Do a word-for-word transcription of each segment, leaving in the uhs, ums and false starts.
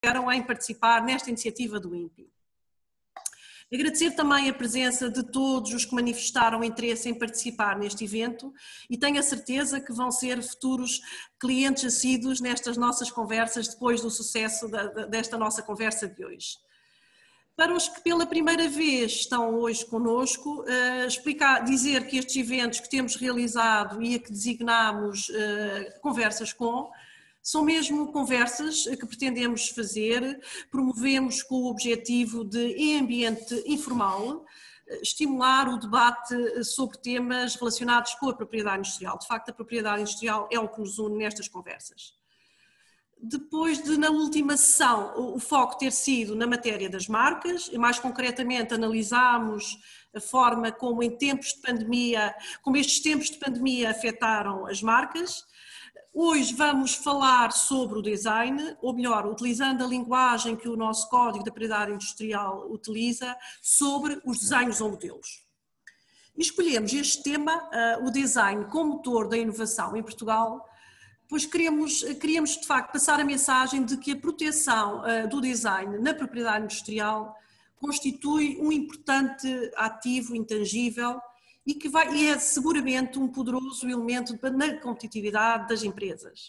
estiveram em participar nesta iniciativa do INPI. Agradecer também a presença de todos os que manifestaram interesse em participar neste evento e tenho a certeza que vão ser futuros clientes assíduos nestas nossas conversas depois do sucesso desta nossa conversa de hoje. Para os que pela primeira vez estão hoje conosco, uh, explicar, dizer que estes eventos que temos realizado e a que designamos uh, conversas com, são mesmo conversas que pretendemos fazer, promovemos com o objetivo de, em ambiente informal, estimular o debate sobre temas relacionados com a propriedade industrial. De facto, a propriedade industrial é o que nos une nestas conversas. Depois de, na última sessão, o foco ter sido na matéria das marcas, e mais concretamente analisámos a forma como em tempos de pandemia, como estes tempos de pandemia afetaram as marcas. Hoje vamos falar sobre o design, ou melhor, utilizando a linguagem que o nosso Código da Propriedade Industrial utiliza, sobre os desenhos ou modelos. E escolhemos este tema, o design como motor da inovação em Portugal, pois queremos, queríamos de facto passar a mensagem de que a proteção uh, do design na propriedade industrial constitui um importante ativo intangível e que vai, e é seguramente um poderoso elemento na competitividade das empresas.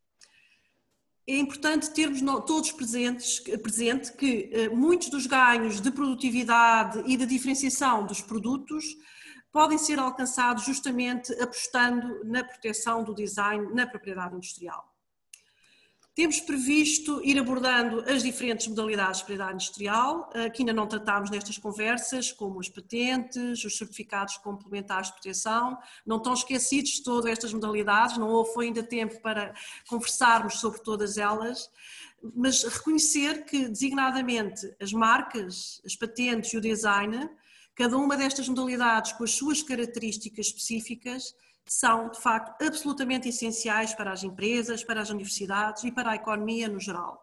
É importante termos todos presentes, presente que uh, muitos dos ganhos de produtividade e de diferenciação dos produtos podem ser alcançados justamente apostando na proteção do design na propriedade industrial. Temos previsto ir abordando as diferentes modalidades de propriedade industrial, que ainda não tratámos nestas conversas, como as patentes, os certificados complementares de proteção. Não estão esquecidos de todas estas modalidades, não houve ainda tempo para conversarmos sobre todas elas, mas reconhecer que, designadamente, as marcas, as patentes e o design, cada uma destas modalidades, com as suas características específicas, são, de facto, absolutamente essenciais para as empresas, para as universidades e para a economia no geral.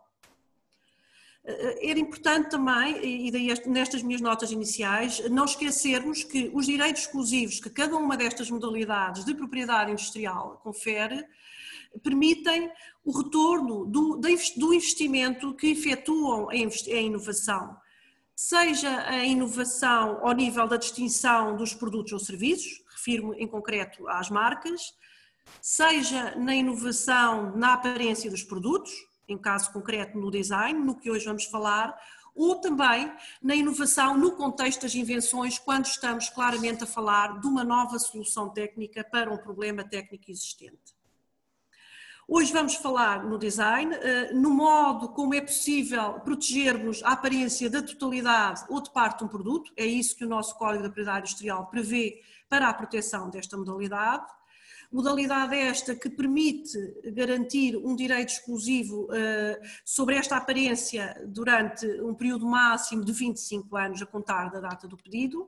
Era importante também, e daí nestas minhas notas iniciais, não esquecermos que os direitos exclusivos que cada uma destas modalidades de propriedade industrial confere, permitem o retorno do, do investimento que efetuam em inovação. Seja a inovação ao nível da distinção dos produtos ou serviços, refiro-me em concreto às marcas, seja na inovação na aparência dos produtos, em caso concreto no design, no que hoje vamos falar, ou também na inovação no contexto das invenções, quando estamos claramente a falar de uma nova solução técnica para um problema técnico existente. Hoje vamos falar no design, no modo como é possível protegermos a aparência da totalidade ou de parte de um produto, é isso que o nosso Código da Propriedade Industrial prevê para a proteção desta modalidade. Modalidade esta que permite garantir um direito exclusivo sobre esta aparência durante um período máximo de vinte e cinco anos a contar da data do pedido.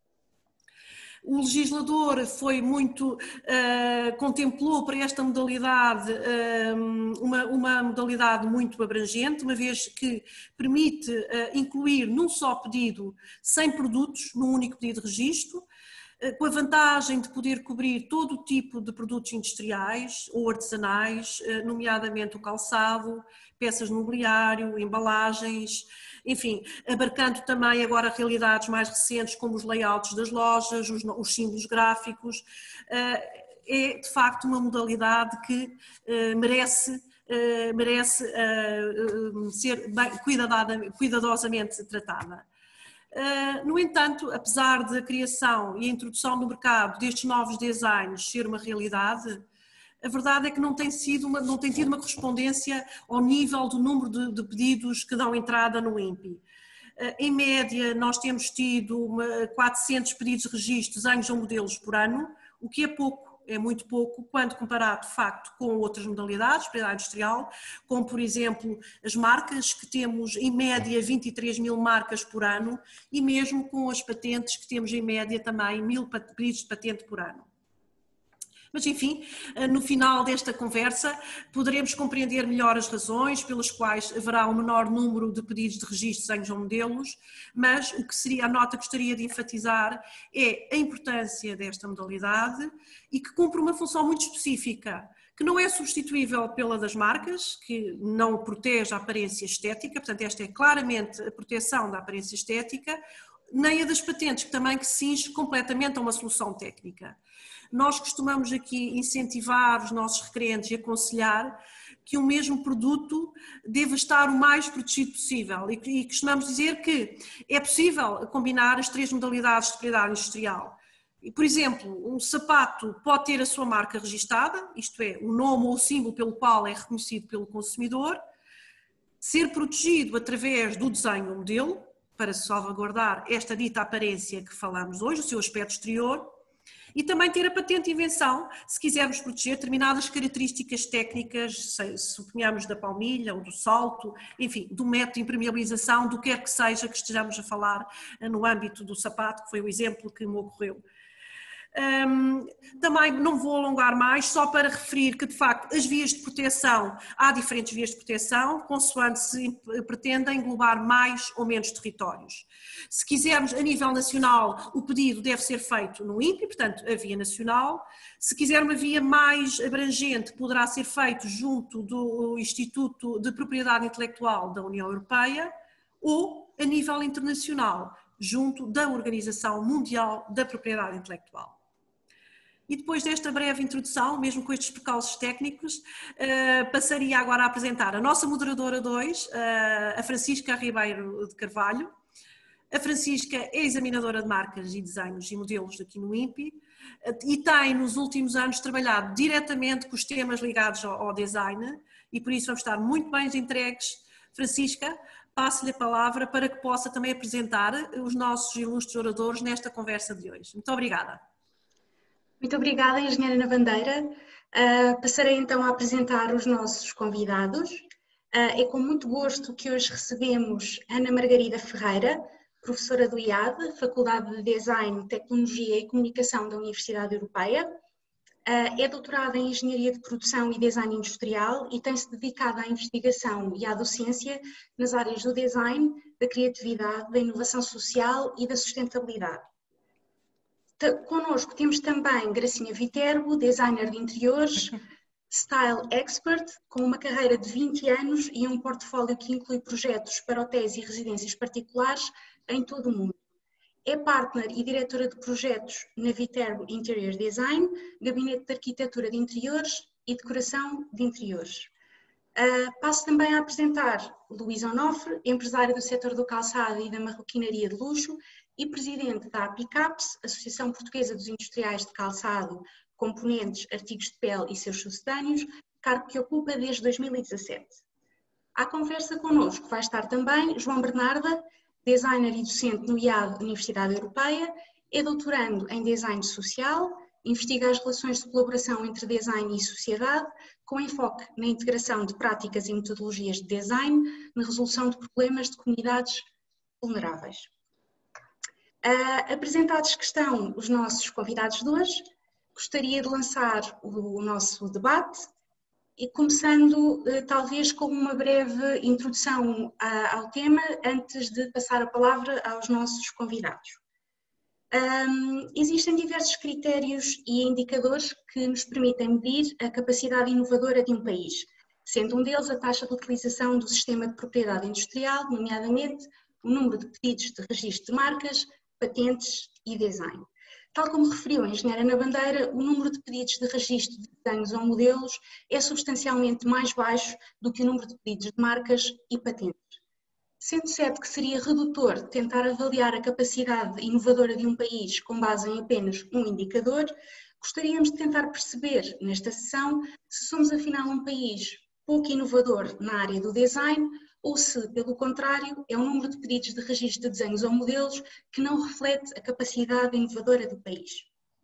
O legislador foi muito, uh, contemplou para esta modalidade uh, uma, uma modalidade muito abrangente, uma vez que permite uh, incluir num só pedido cem produtos, num único pedido de registro, uh, com a vantagem de poder cobrir todo o tipo de produtos industriais ou artesanais, uh, nomeadamente o calçado, peças de mobiliário, embalagens, enfim, abarcando também agora realidades mais recentes como os layouts das lojas, os, os símbolos gráficos. É de facto uma modalidade que merece, merece ser bem, cuidadosamente tratada. No entanto, apesar da criação e a introdução no mercado destes novos designs ser uma realidade, a verdade é que não tem, sido uma, não tem tido uma correspondência ao nível do número de, de pedidos que dão entrada no INPI. Em média, nós temos tido uma, quatrocentos pedidos de registro de desenhos ou modelos por ano, o que é pouco, é muito pouco, quando comparado, de facto, com outras modalidades, propriedade industrial, como, por exemplo, as marcas, que temos, em média, vinte e três mil marcas por ano, e mesmo com as patentes, que temos, em média, também mil pedidos de patente por ano. Mas, enfim, no final desta conversa poderemos compreender melhor as razões pelas quais haverá um menor número de pedidos de registro de desenhos ou modelos, mas o que seria a nota que gostaria de enfatizar é a importância desta modalidade e que cumpre uma função muito específica, que não é substituível pela das marcas, que não protege a aparência estética, portanto esta é claramente a proteção da aparência estética, nem a das patentes, que também que se cinge completamente a uma solução técnica. Nós costumamos aqui incentivar os nossos requerentes e aconselhar que o mesmo produto deve estar o mais protegido possível e costumamos dizer que é possível combinar as três modalidades de propriedade industrial. Por exemplo, um sapato pode ter a sua marca registada, isto é, o nome ou o símbolo pelo qual é reconhecido pelo consumidor, ser protegido através do desenho ou modelo, para salvaguardar esta dita aparência que falamos hoje, o seu aspecto exterior, e também ter a patente de invenção, se quisermos proteger determinadas características técnicas, se suponhamos da palmilha ou do salto, enfim, do método de impermeabilização, do que quer que seja que estejamos a falar no âmbito do sapato, que foi o exemplo que me ocorreu. Um, também não vou alongar mais, só para referir que de facto as vias de proteção, há diferentes vias de proteção, consoante se pretenda englobar mais ou menos territórios. Se quisermos a nível nacional, o pedido deve ser feito no INPI, portanto a via nacional. Se quiser uma via mais abrangente, poderá ser feito junto do Instituto de Propriedade Intelectual da União Europeia ou a nível internacional, junto da Organização Mundial da Propriedade Intelectual. E depois desta breve introdução, mesmo com estes percalços técnicos, uh, passaria agora a apresentar a nossa moderadora dois, uh, a Francisca Ribeiro de Carvalho. A Francisca é examinadora de marcas e desenhos e modelos aqui no INPI uh, e tem nos últimos anos trabalhado diretamente com os temas ligados ao, ao design e por isso vamos estar muito bem entregues. Francisca, passo-lhe a palavra para que possa também apresentar os nossos ilustres oradores nesta conversa de hoje. Muito obrigada. Muito obrigada, Engenheira Ana Bandeira. Uh, passarei então a apresentar os nossos convidados. Uh, é com muito gosto que hoje recebemos Ana Margarida Ferreira, professora do I A D, Faculdade de Design, Tecnologia e Comunicação da Universidade Europeia. Uh, é doutorada em Engenharia de Produção e Design Industrial e tem-se dedicado à investigação e à docência nas áreas do design, da criatividade, da inovação social e da sustentabilidade. Connosco temos também Gracinha Viterbo, designer de interiores, style expert, com uma carreira de vinte anos e um portfólio que inclui projetos para hotéis e residências particulares em todo o mundo. É partner e diretora de projetos na Viterbo Interior Design, Gabinete de Arquitetura de Interiores e Decoração de Interiores. Uh, passo também a apresentar Luísa Onofre, empresária do setor do calçado e da marroquinaria de luxo e presidente da APICAPS, Associação Portuguesa dos Industriais de Calçado, Componentes, Artigos de Pele e seus sucedâneos, cargo que ocupa desde dois mil e dezassete. À conversa connosco vai estar também João Bernarda, designer e docente no I A D Universidade Europeia, é doutorando em Design Social, investiga as relações de colaboração entre design e sociedade, com enfoque na integração de práticas e metodologias de design na resolução de problemas de comunidades vulneráveis. Uh, apresentados que estão os nossos convidados de hoje, gostaria de lançar o, o nosso debate e começando uh, talvez com uma breve introdução uh, ao tema antes de passar a palavra aos nossos convidados. Um, existem diversos critérios e indicadores que nos permitem medir a capacidade inovadora de um país, sendo um deles a taxa de utilização do sistema de propriedade industrial, nomeadamente o número de pedidos de registro de marcas, patentes e design. Tal como referiu a engenheira Ana Bandeira, o número de pedidos de registro de desenhos ou modelos é substancialmente mais baixo do que o número de pedidos de marcas e patentes. Sendo certo que seria redutor tentar avaliar a capacidade inovadora de um país com base em apenas um indicador, gostaríamos de tentar perceber nesta sessão se somos afinal um país pouco inovador na área do design ou se, pelo contrário, é o número de pedidos de registro de desenhos ou modelos que não reflete a capacidade inovadora do país.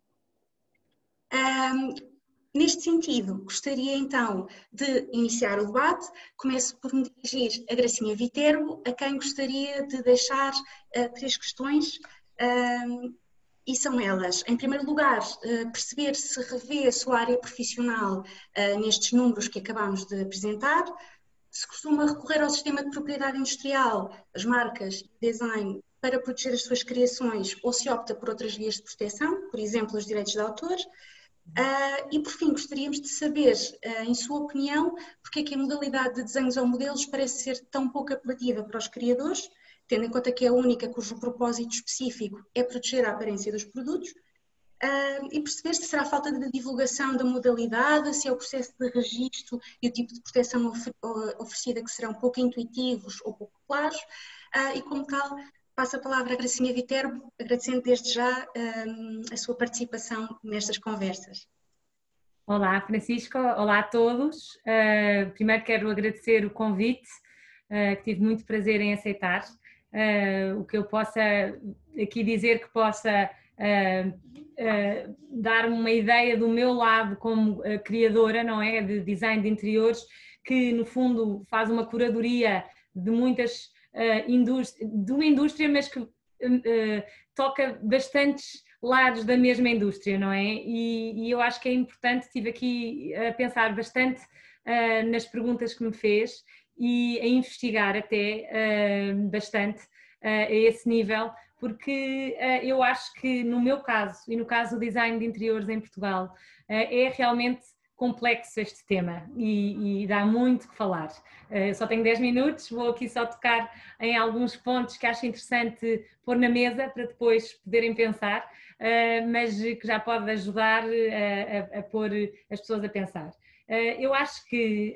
Um, neste sentido, gostaria então de iniciar o debate. Começo por me dirigir a Gracinha Viterbo, a quem gostaria de deixar uh, três questões, um, e são elas, em primeiro lugar, uh, perceber se revê a sua área profissional uh, nestes números que acabamos de apresentar, se costuma recorrer ao sistema de propriedade industrial, as marcas e design, para proteger as suas criações ou se opta por outras vias de proteção, por exemplo, os direitos de autor, Uh, e por fim, gostaríamos de saber, uh, em sua opinião, porque é que a modalidade de desenhos ou modelos parece ser tão pouco apelativa para os criadores, tendo em conta que é a única cujo propósito específico é proteger a aparência dos produtos, uh, e perceber se será a falta de divulgação da modalidade, se é o processo de registro e o tipo de proteção ofer oferecida que serão pouco intuitivos ou pouco claros, uh, e como tal, passo a palavra à Gracinha Viterbo, agradecendo desde já um, a sua participação nestas conversas. Olá, Francisco. Olá a todos. Uh, primeiro quero agradecer o convite, uh, que tive muito prazer em aceitar. Uh, o que eu possa aqui dizer que possa uh, uh, dar uma ideia do meu lado como uh, criadora, não é? De design de interiores, que no fundo faz uma curadoria de muitas Uh, indústria, de uma indústria, mas que uh, toca bastantes lados da mesma indústria, não é? E, e eu acho que é importante, estive aqui a pensar bastante uh, nas perguntas que me fez e a investigar até uh, bastante uh, a esse nível, porque uh, eu acho que no meu caso e no caso do design de interiores em Portugal uh, é realmente complexo este tema e, e dá muito que falar. Eu só tenho dez minutos, vou aqui só tocar em alguns pontos que acho interessante pôr na mesa para depois poderem pensar, mas que já pode ajudar a, a, a pôr as pessoas a pensar. Eu acho que,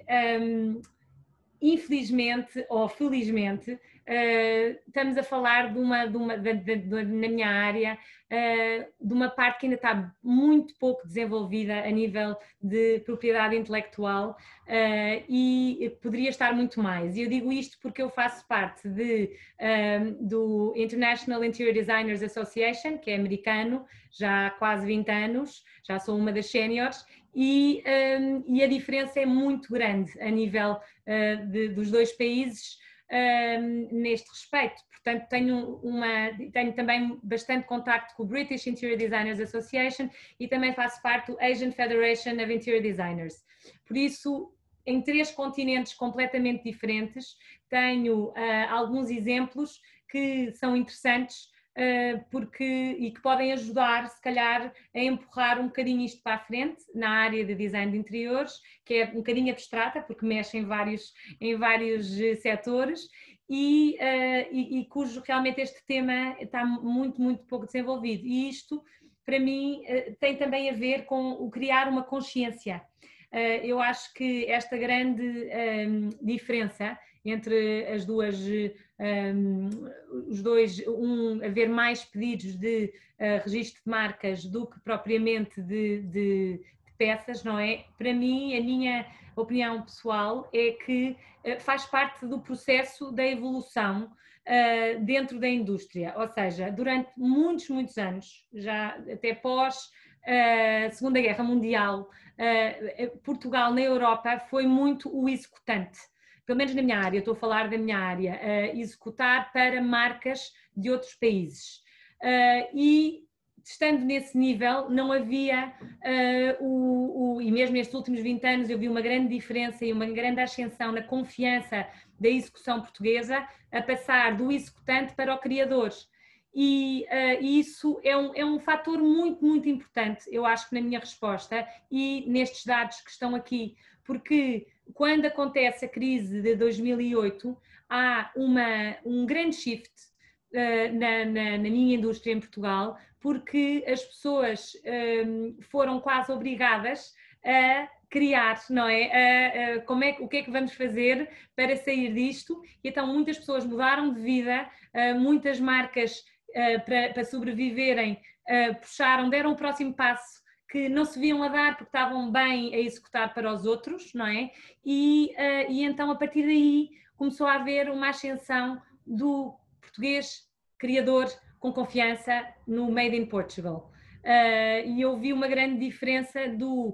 infelizmente ou felizmente, Uh, estamos a falar de uma, de uma de, de, de, na minha área, uh, de uma parte que ainda está muito pouco desenvolvida a nível de propriedade intelectual uh, e poderia estar muito mais. E eu digo isto porque eu faço parte de, um, do International Interior Designers Association, que é americano, já há quase vinte anos, já sou uma das séniores, e, um, e a diferença é muito grande a nível uh, de, dos dois países, Um, neste respeito. Portanto, tenho, uma, tenho também bastante contacto com o British Interior Designers Association e também faço parte do Asian Federation of Interior Designers. Por isso, em três continentes completamente diferentes, tenho uh, alguns exemplos que são interessantes Uh, porque, e que podem ajudar, se calhar, a empurrar um bocadinho isto para a frente na área de design de interiores, que é um bocadinho abstrata, porque mexe em vários, em vários setores e, uh, e, e cujo realmente este tema está muito, muito pouco desenvolvido. E isto, para mim, uh, tem também a ver com o criar uma consciência. Uh, eu acho que esta grande um, diferença entre as duas, um, os dois, um, haver mais pedidos de uh, registro de marcas do que propriamente de, de, de peças, não é? Para mim, a minha opinião pessoal é que uh, faz parte do processo da evolução uh, dentro da indústria, ou seja, durante muitos, muitos anos, já até pós a Segunda Guerra Mundial, uh, Portugal na Europa foi muito o executante. Pelo menos na minha área, estou a falar da minha área, uh, executar para marcas de outros países. Uh, e, estando nesse nível, não havia, uh, o, o, e mesmo nestes últimos vinte anos, eu vi uma grande diferença e uma grande ascensão na confiança da execução portuguesa, a passar do executante para o criador. E uh, isso é um, é um fator muito, muito importante, eu acho que na minha resposta e nestes dados que estão aqui, porque quando acontece a crise de dois mil e oito, há uma, um grande shift uh, na, na, na minha indústria em Portugal, porque as pessoas um, foram quase obrigadas a criar, não é? A, a, como é? O que é que vamos fazer para sair disto? E então muitas pessoas mudaram de vida, uh, muitas marcas uh, para, para sobreviverem uh, puxaram, deram o próximo passo que não se viam a dar porque estavam bem a executar para os outros, não é? E, uh, e então a partir daí começou a haver uma ascensão do português criador com confiança no Made in Portugal. Uh, e eu vi uma grande diferença do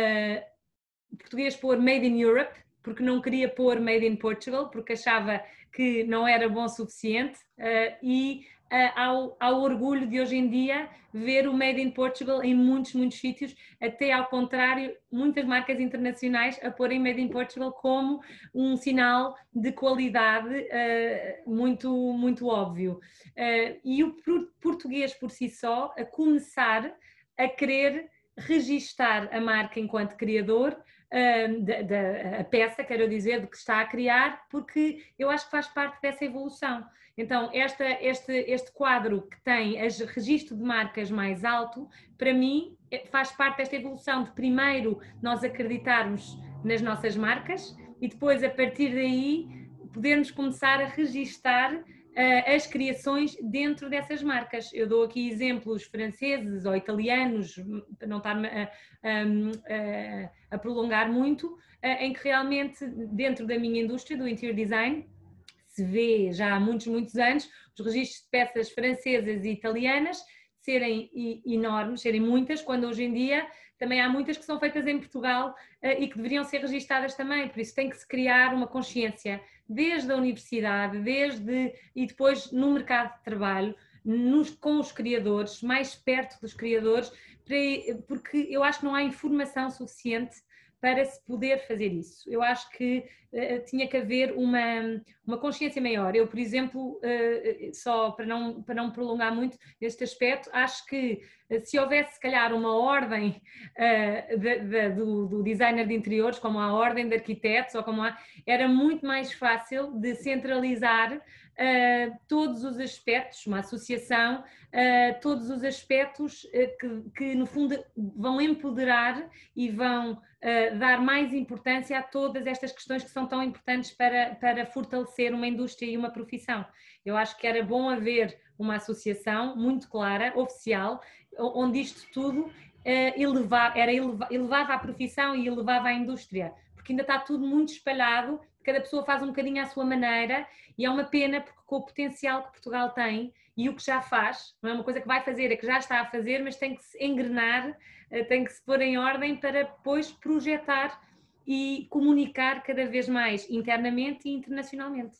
uh, português pôr Made in Europe, porque não queria pôr Made in Portugal, porque achava que não era bom o suficiente, uh, e uh, ao, ao orgulho de hoje em dia ver o Made in Portugal em muitos, muitos sítios, até ao contrário, muitas marcas internacionais a porem Made in Portugal como um sinal de qualidade uh, muito, muito óbvio. Uh, e o português por si só a começar a querer registar a marca enquanto criador, uh, da, da a peça, quero dizer, de que está a criar, porque eu acho que faz parte dessa evolução. Então, esta, este, este quadro que tem o registro de marcas mais alto, para mim, faz parte desta evolução de primeiro nós acreditarmos nas nossas marcas e depois, a partir daí, podermos começar a registar uh, as criações dentro dessas marcas. Eu dou aqui exemplos franceses ou italianos, para não estar a, a, a prolongar muito, uh, em que realmente, dentro da minha indústria, do interior design, se vê já há muitos, muitos anos, os registros de peças francesas e italianas serem enormes, serem muitas, quando hoje em dia também há muitas que são feitas em Portugal uh, e que deveriam ser registadas também. Por isso tem que se criar uma consciência desde a universidade, desde e depois no mercado de trabalho, nos, com os criadores, mais perto dos criadores, para, porque eu acho que não há informação suficiente para se poder fazer isso. Eu acho que uh, tinha que haver uma, uma consciência maior. Eu, por exemplo, uh, só para não, para não prolongar muito este aspecto, acho que uh, se houvesse, se calhar, uma ordem uh, de, de, do, do designer de interiores, como a ordem de arquitetos, ou como há, era muito mais fácil de centralizar uh, todos os aspectos, uma associação, uh, todos os aspectos uh, que, que, no fundo, vão empoderar e vão Uh, dar mais importância a todas estas questões que são tão importantes para, para fortalecer uma indústria e uma profissão. Eu acho que era bom haver uma associação muito clara, oficial, onde isto tudo uh, eleva, era eleva, elevava a profissão e elevava a indústria, porque ainda está tudo muito espalhado, cada pessoa faz um bocadinho à sua maneira e é uma pena porque com o potencial que Portugal tem e o que já faz, não é uma coisa que vai fazer, é que já está a fazer, mas tem que se engrenar, tem que se pôr em ordem para depois projetar e comunicar cada vez mais internamente e internacionalmente.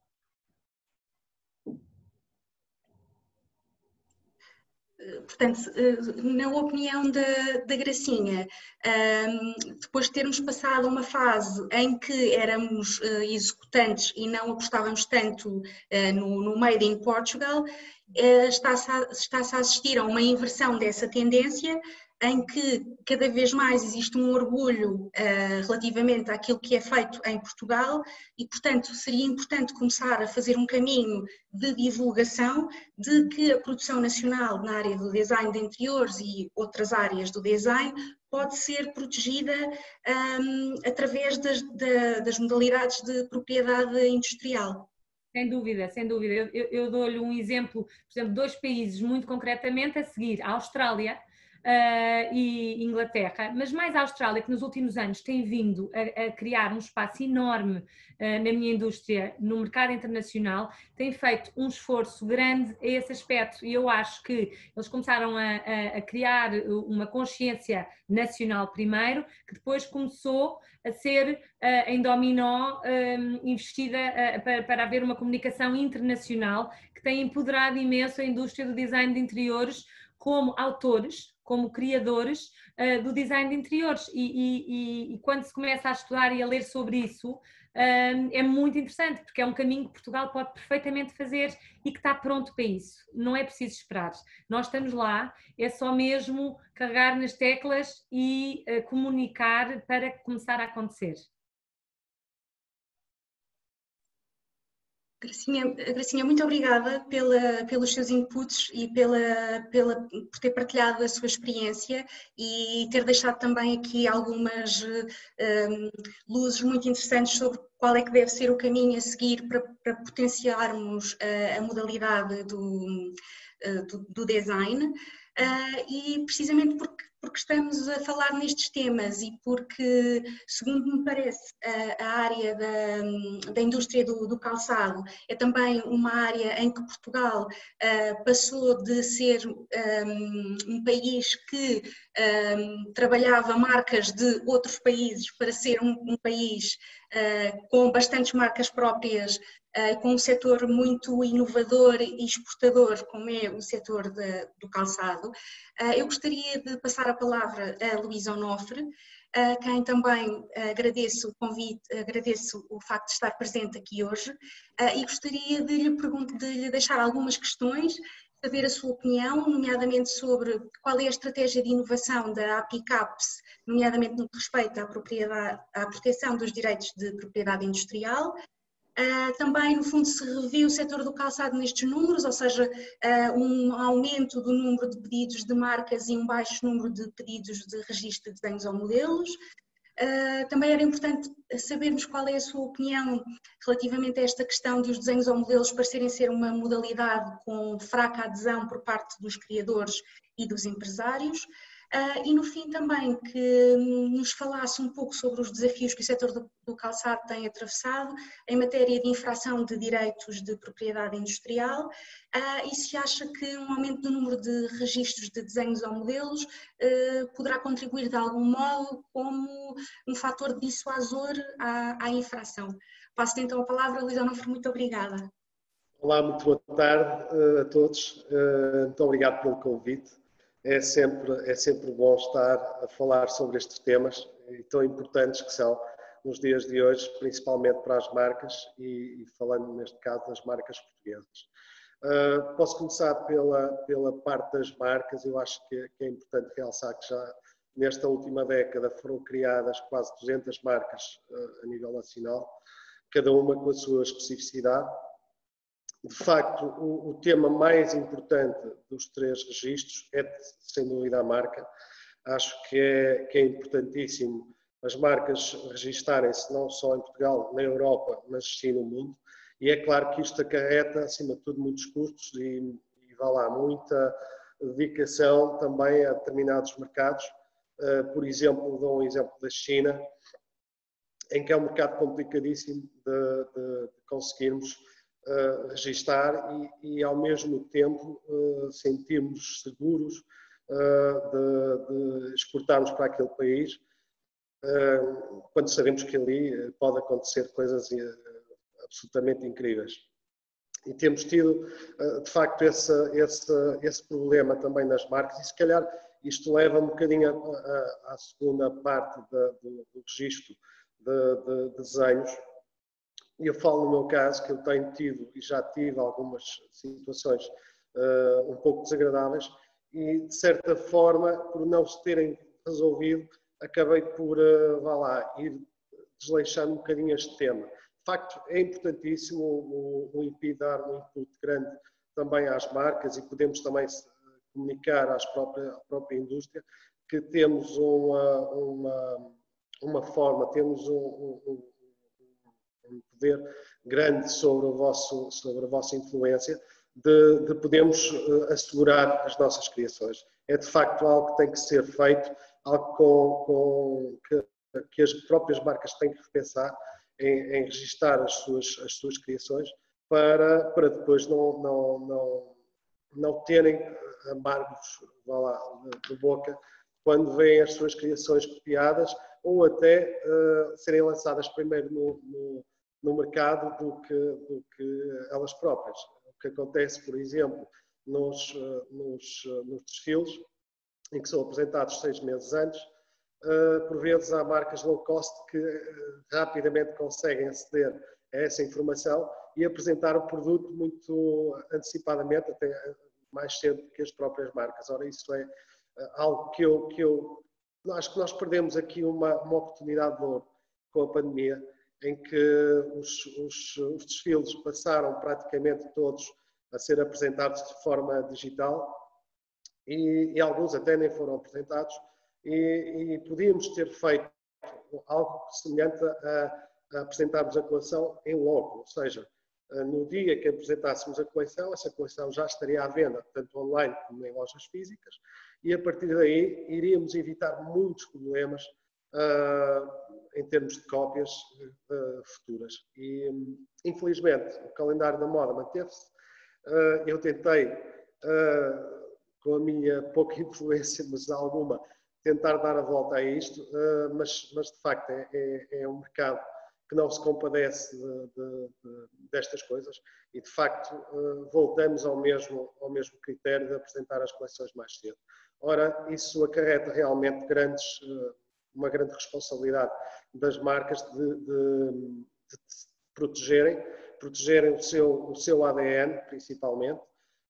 Portanto, na opinião da, da Gracinha, depois de termos passado uma fase em que éramos executantes e não apostávamos tanto no, no Made in Portugal, está-se a, está-se a assistir a uma inversão dessa tendência, em que cada vez mais existe um orgulho uh, relativamente àquilo que é feito em Portugal e, portanto, seria importante começar a fazer um caminho de divulgação de que a produção nacional na área do design de interiores e outras áreas do design pode ser protegida um, através das, da, das modalidades de propriedade industrial. Sem dúvida, sem dúvida. Eu, eu, eu dou-lhe um exemplo, por exemplo, dois países muito concretamente a seguir, a Austrália, Uh, e Inglaterra, mas mais a Austrália, que nos últimos anos tem vindo a, a criar um espaço enorme uh, na minha indústria, no mercado internacional, tem feito um esforço grande a esse aspecto e eu acho que eles começaram a, a, a criar uma consciência nacional primeiro, que depois começou a ser uh, em dominó um, investida uh, para, para haver uma comunicação internacional que tem empoderado imenso a indústria do design de interiores como autores, como criadores uh, do design de interiores e, e, e, e quando se começa a estudar e a ler sobre isso uh, é muito interessante porque é um caminho que Portugal pode perfeitamente fazer e que está pronto para isso, não é preciso esperar, nós estamos lá, é só mesmo carregar nas teclas e uh, comunicar para começar a acontecer. Gracinha, Gracinha, muito obrigada pela, pelos seus inputs e pela, pela, por ter partilhado a sua experiência e ter deixado também aqui algumas um, luzes muito interessantes sobre qual é que deve ser o caminho a seguir para, para potenciarmos a, a modalidade do, do, do design uh, e precisamente porque porque estamos a falar nestes temas e porque, segundo me parece, a, a área da, da indústria do, do calçado é também uma área em que Portugal uh, passou de ser um, um país que um, trabalhava marcas de outros países para ser um, um país uh, com bastantes marcas próprias, uh, com um setor muito inovador e exportador, como é o setor de, do calçado. Uh, eu gostaria de passar a palavra a Luísa Onofre, a quem também agradeço o convite, agradeço o facto de estar presente aqui hoje uh, e gostaria de lhe, de lhe deixar algumas questões saber a sua opinião, nomeadamente sobre qual é a estratégia de inovação da A P I CAPS, nomeadamente no que respeita à, propriedade, à proteção dos direitos de propriedade industrial. Uh, também, no fundo, se reviu o setor do calçado nestes números, ou seja, uh, um aumento do número de pedidos de marcas e um baixo número de pedidos de registro de desenhos ou modelos. Uh, também era importante sabermos qual é a sua opinião relativamente a esta questão de os desenhos ou modelos parecerem ser uma modalidade com fraca adesão por parte dos criadores e dos empresários. Uh, e no fim também que nos falasse um pouco sobre os desafios que o setor do, do calçado tem atravessado em matéria de infração de direitos de propriedade industrial uh, e se acha que um aumento do número de registros de desenhos ou modelos uh, poderá contribuir de algum modo como um fator dissuasor à, à infração. Passo então a palavra, Luís Onofre, muito obrigada. Olá, muito boa tarde uh, a todos, uh, muito obrigado pelo convite. É sempre, é sempre bom estar a falar sobre estes temas e tão importantes que são nos dias de hoje, principalmente para as marcas e, e falando neste caso das marcas portuguesas. Uh, posso começar pela, pela parte das marcas. Eu acho que, que é importante realçar que já nesta última década foram criadas quase duzentas marcas uh, a nível nacional, cada uma com a sua especificidade. De facto, o, o tema mais importante dos três registros é, sem dúvida, a marca. Acho que é, que é importantíssimo as marcas registarem-se não só em Portugal, na Europa, mas sim no mundo. E é claro que isto acarreta, acima de tudo, muitos custos e, e vá lá, muita dedicação também a determinados mercados. Uh, por exemplo, dou um exemplo da China, em que é um mercado complicadíssimo de, de, de conseguirmos Uh, registar e, e ao mesmo tempo uh, sentirmos seguros uh, de, de exportarmos para aquele país uh, quando sabemos que ali pode acontecer coisas uh, absolutamente incríveis. E temos tido uh, de facto esse, esse, esse problema também nas marcas e se calhar isto leva um bocadinho à segunda parte da, do, do registro de, de, de desenhos. Eu falo no meu caso que eu tenho tido e já tive algumas situações uh, um pouco desagradáveis e, de certa forma, por não se terem resolvido, acabei por, uh, vá lá, ir desleixando um bocadinho este tema. De facto, é importantíssimo o, o I P I dar um input grande também às marcas e podemos também comunicar às próprias, à própria indústria que temos uma, uma, uma forma, temos um, um um poder grande sobre, o vosso, sobre a vossa influência, de, de podermos uh, assegurar as nossas criações. É de facto algo que tem que ser feito, algo com, com, que, que as próprias marcas têm que repensar em, em registar as suas, as suas criações para, para depois não, não, não, não terem amargos, vá lá, de, de boca quando veem as suas criações copiadas ou até uh, serem lançadas primeiro no, no no mercado do que, do que elas próprias. O que acontece, por exemplo, nos, nos, nos desfiles, em que são apresentados seis meses antes, por vezes há marcas low cost que rapidamente conseguem aceder a essa informação e apresentar o produto muito antecipadamente, até mais cedo que as próprias marcas. Ora, isso é algo que eu, que eu acho que nós perdemos aqui uma, uma oportunidade de ouro com a pandemia, em que os, os, os desfiles passaram praticamente todos a ser apresentados de forma digital e, e alguns até nem foram apresentados e, e podíamos ter feito algo semelhante a, a apresentarmos a coleção em logo, ou seja, no dia que apresentássemos a coleção, essa coleção já estaria à venda, tanto online como em lojas físicas, e a partir daí iríamos evitar muitos problemas uh, em termos de cópias uh, futuras. E, infelizmente, o calendário da moda manteve-se. Uh, eu tentei, uh, com a minha pouca influência, mas alguma, tentar dar a volta a isto, uh, mas, mas de facto é, é, é um mercado que não se compadece de, de, de, destas coisas e de facto uh, voltamos ao mesmo, ao mesmo critério de apresentar as coleções mais cedo. Ora, isso acarreta realmente grandes, uh, uma grande responsabilidade das marcas de, de, de protegerem, protegerem o seu, o seu A D N, principalmente,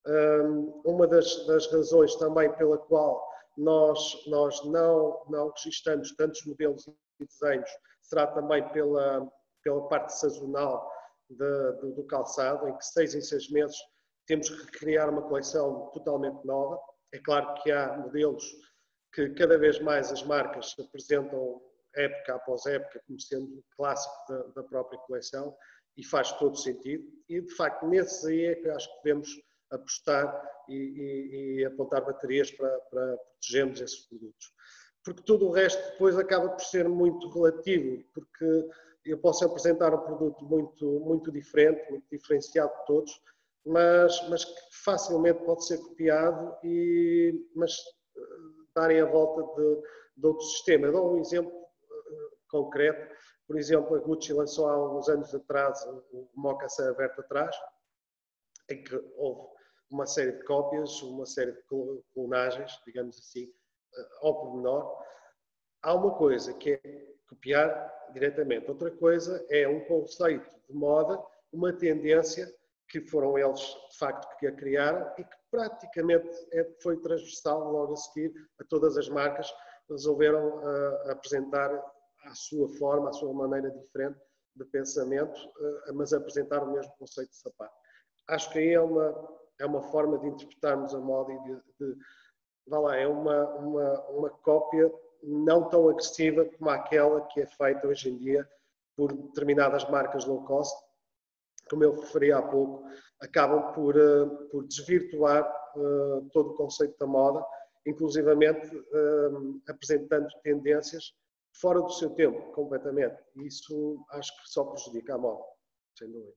Uma das, das razões também pela qual nós, nós não, não registramos tantos modelos e desenhos será também pela, pela parte sazonal de, de, do calçado, em que seis em seis meses temos que criar uma coleção totalmente nova. É claro que há modelos que cada vez mais as marcas apresentam época após época como sendo clássico da, da própria coleção e faz todo sentido. E de facto nesses aí é que acho que devemos apostar e, e, e apontar baterias para, para protegermos esses produtos. Porque tudo o resto depois acaba por ser muito relativo, porque eu posso apresentar um produto muito, muito diferente, muito diferenciado de todos, mas, mas que facilmente pode ser copiado, e, mas darem a volta de, de outro sistema. Eu dou um exemplo uh, concreto. Por exemplo, a Gucci lançou há uns anos atrás o mocassin aberto atrás, em que houve uma série de cópias, uma série de clonagens, digamos assim, uh, ao pormenor. Há uma coisa que é copiar diretamente, outra coisa é um conceito de moda, uma tendência que foram eles, de facto, que a criaram e que praticamente é, foi transversal logo a seguir a todas as marcas, resolveram uh, apresentar à sua forma, à sua maneira diferente de pensamento, uh, mas apresentar o mesmo conceito de sapato. Acho que aí é uma, é uma forma de interpretarmos a moda e de, de vá lá, é uma, uma, uma cópia não tão agressiva como aquela que é feita hoje em dia por determinadas marcas low cost, como eu referi há pouco, acabam por, uh, por desvirtuar uh, todo o conceito da moda, inclusivamente uh, apresentando tendências fora do seu tempo, completamente. E isso acho que só prejudica a moda, sem dúvida.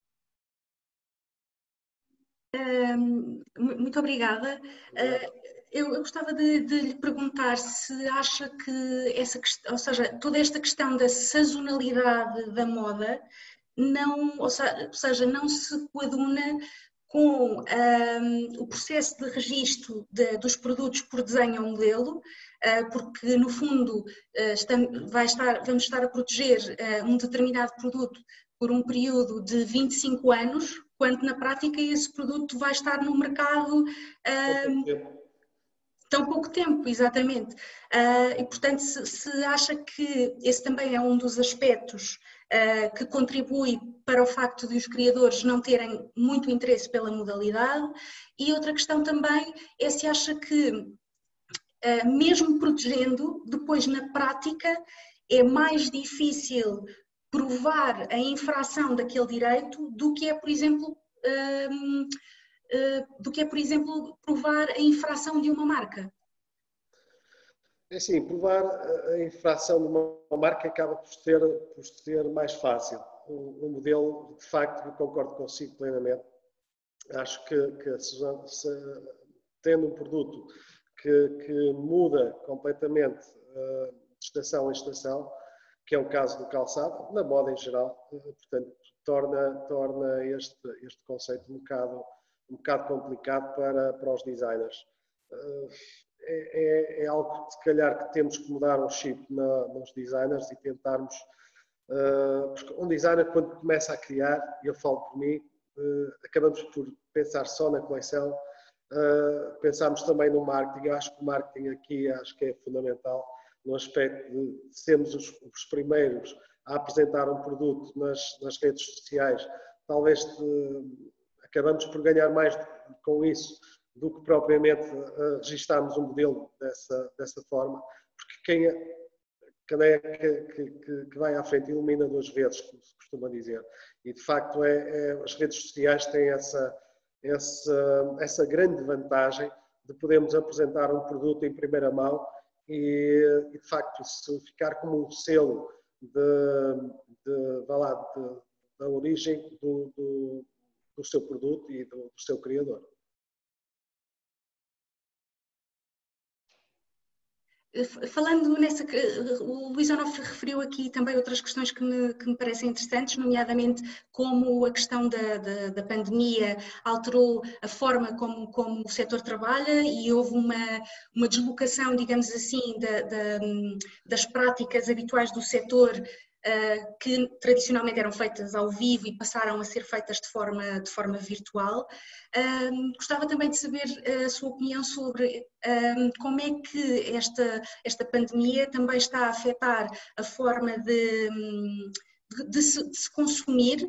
Um, muito obrigada. Uh, eu, eu gostava de, de lhe perguntar se acha que essa questão, ou seja, toda esta questão da sazonalidade da moda não, ou seja, não se coaduna com um, o processo de registro de, dos produtos por desenho ou modelo, uh, porque no fundo uh, estamos, vai estar, vamos estar a proteger uh, um determinado produto por um período de vinte e cinco anos, quando na prática esse produto vai estar no mercado um, tão pouco tempo, exatamente. Uh, e portanto, se, se acha que esse também é um dos aspectos uh, que contribui para o facto de os criadores não terem muito interesse pela modalidade, e outra questão também é se acha que, uh, mesmo protegendo, depois na prática é mais difícil provar a infração daquele direito do que é, por exemplo, um, uh, do que é, por exemplo, provar a infração de uma marca. É assim, provar a infração de uma marca acaba por ser, por ser mais fácil. O, o modelo, de facto, eu concordo consigo plenamente. Acho que, que se, se, tendo um produto que, que muda completamente uh, de estação em estação, que é o caso do calçado, na moda em geral, portanto, torna, torna este, este conceito um bocado, um bocado complicado para, para os designers. É, é, é algo que, se calhar, que temos que mudar um chip na, nos designers e tentarmos... Porque um designer, quando começa a criar, e eu falo por mim, acabamos por pensar só na coleção, pensamos também no marketing. Eu acho que o marketing aqui acho que é fundamental, no aspecto de sermos os, os primeiros a apresentar um produto nas, nas redes sociais. Talvez de, acabamos por ganhar mais de, com isso do que propriamente uh, registarmos um modelo dessa, dessa forma, porque quem é, quem é que, que, que vai à frente ilumina duas vezes, como se costuma dizer. E de facto é, é, as redes sociais têm essa, essa, essa grande vantagem de podermos apresentar um produto em primeira mão e, e de facto, se ficar como um selo de, de, de, lá, de, da origem do, do, do seu produto e do, do seu criador. Falando nessa, o Luís Onofre referiu aqui também outras questões que me, que me parecem interessantes, nomeadamente como a questão da, da, da pandemia alterou a forma como, como o setor trabalha e houve uma, uma deslocação, digamos assim, da, da, das práticas habituais do setor uh, que tradicionalmente eram feitas ao vivo e passaram a ser feitas de forma, de forma virtual. Uh, gostava também de saber a sua opinião sobre uh, como é que esta, esta pandemia também está a afetar a forma de, de, de, se, de se consumir.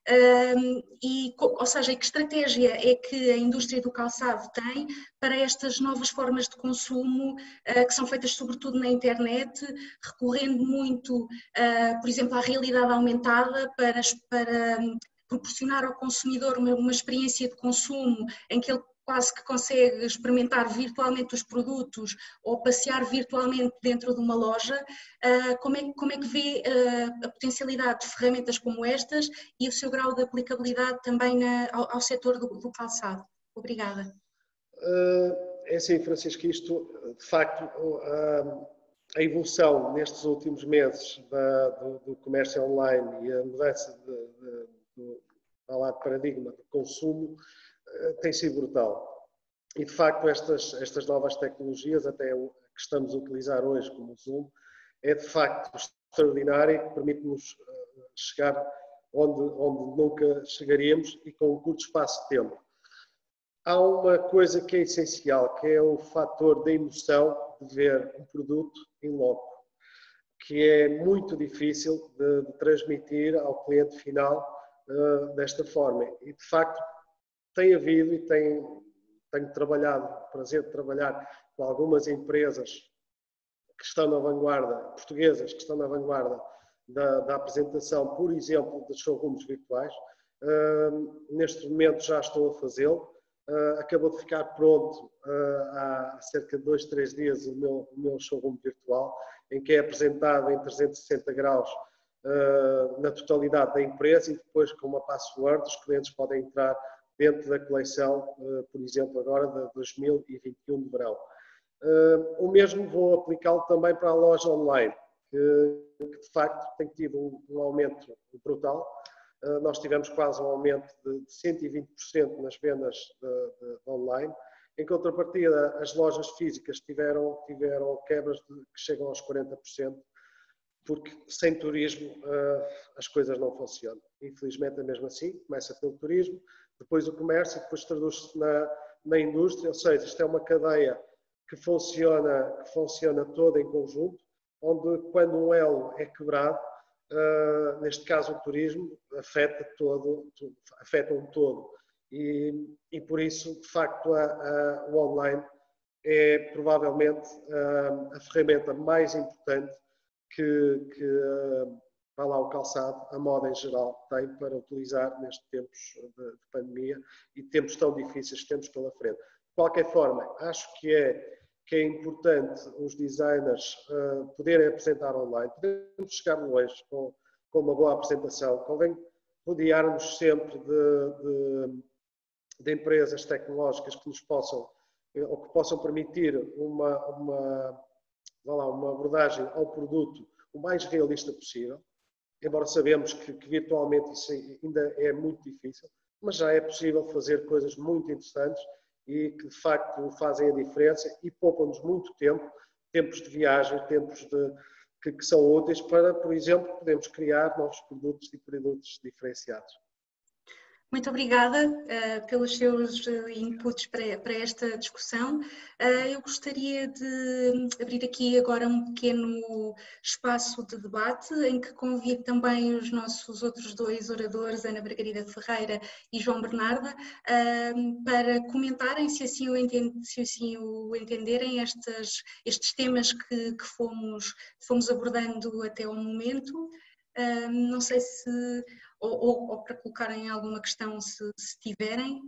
Um, e, ou seja, que estratégia é que a indústria do calçado tem para estas novas formas de consumo uh, que são feitas sobretudo na internet, recorrendo muito, uh, por exemplo, à realidade aumentada para, para um, proporcionar ao consumidor uma, uma experiência de consumo em que ele quase que consegue experimentar virtualmente os produtos ou passear virtualmente dentro de uma loja. Uh, como, é, como é que vê uh, a potencialidade de ferramentas como estas e o seu grau de aplicabilidade também na, ao, ao setor do, do calçado? Obrigada. Uh, é assim, Francisco, isto, de facto, uh, a evolução nestes últimos meses da, do, do comércio online e a mudança de, de, do, de paradigma de consumo tem sido brutal. E, de facto, estas, estas novas tecnologias, até o que estamos a utilizar hoje como o Zoom, é, de facto, extraordinário e que permite-nos chegar onde, onde nunca chegaríamos e com um curto espaço de tempo. Há uma coisa que é essencial, que é o fator da emoção de ver um produto em loco, que é muito difícil de, de transmitir ao cliente final uh, desta forma. E, de facto, tem havido e tem, tenho trabalhado, o prazer de trabalhar com algumas empresas que estão na vanguarda, portuguesas que estão na vanguarda da, da apresentação, por exemplo, de showrooms virtuais. Uh, neste momento já estou a fazê-lo. Uh, acabou de ficar pronto uh, há cerca de dois, três dias o meu, o meu showroom virtual, em que é apresentado em trezentos e sessenta graus uh, na totalidade da empresa e depois com uma password os clientes podem entrar dentro da coleção, por exemplo, agora de dois mil e vinte e um de verão. O mesmo vou aplicá-lo também para a loja online, que de facto tem tido um aumento brutal. Nós tivemos quase um aumento de cento e vinte por cento nas vendas de, de online. Em contrapartida, as lojas físicas tiveram, tiveram quebras de, que chegam aos quarenta por cento, porque sem turismo as coisas não funcionam. Infelizmente é mesmo assim, começa pelo turismo, depois o comércio, depois traduz-se na, na indústria, ou seja, isto é uma cadeia que funciona, que funciona toda em conjunto, onde quando um elo é quebrado, uh, neste caso o turismo, afeta, todo, afeta um todo. E, e por isso, de facto, a, a, o online é provavelmente a, a ferramenta mais importante que, que vai lá o calçado, a moda em geral, tem para utilizar nestes tempos de, de pandemia e tempos tão difíceis que temos pela frente. De qualquer forma, acho que é, que é importante os designers uh, poderem apresentar online, podemos chegar longe com, com uma boa apresentação, convém rodear-nos sempre de, de, de empresas tecnológicas que nos possam, ou que possam permitir uma, uma, vá lá, uma abordagem ao produto o mais realista possível. Embora sabemos que, que virtualmente isso ainda é muito difícil, mas já é possível fazer coisas muito interessantes e que de facto fazem a diferença e poupam-nos muito tempo, tempos de viagem, tempos de, que, que são úteis para, por exemplo, podermos criar novos produtos e produtos diferenciados. Muito obrigada uh, pelos seus inputs para, para esta discussão. Uh, eu gostaria de abrir aqui agora um pequeno espaço de debate em que convido também os nossos outros dois oradores, Ana Margarida Ferreira e João Bernarda, uh, para comentarem, se assim o, entend, se assim o entenderem, estes, estes temas que, que fomos, fomos abordando até o momento. Uh, não sei se... Ou, ou, ou para colocarem alguma questão, se, se tiverem.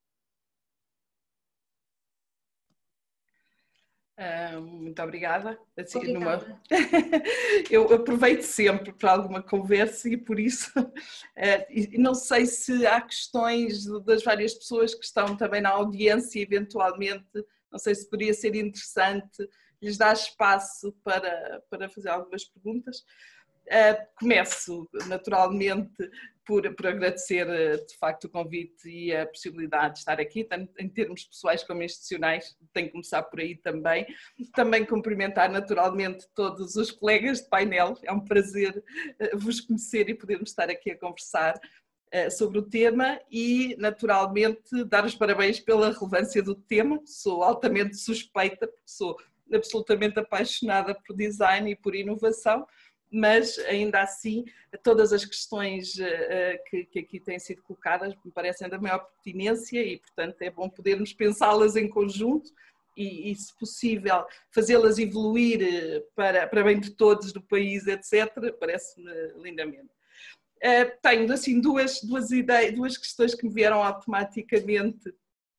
Uh, muito obrigada. Assim, obrigada. Numa... Eu aproveito sempre para alguma conversa e por isso uh, e não sei se há questões das várias pessoas que estão também na audiência, eventualmente, não sei se poderia ser interessante lhes dar espaço para, para fazer algumas perguntas. Começo naturalmente por, por agradecer de facto o convite e a possibilidade de estar aqui, tanto em termos pessoais como institucionais, tenho que começar por aí também. Também cumprimentar naturalmente todos os colegas de painel, é um prazer vos conhecer e podermos estar aqui a conversar sobre o tema e naturalmente dar os parabéns pela relevância do tema. Sou altamente suspeita, porque sou absolutamente apaixonada por design e por inovação, mas ainda assim todas as questões que, que aqui têm sido colocadas me parecem da maior pertinência e, portanto, é bom podermos pensá-las em conjunto e, e se possível, fazê-las evoluir para, para bem de todos, do país, etcétera, parece-me lindamente. Tenho, assim, duas, duas, ideias, duas questões que me vieram automaticamente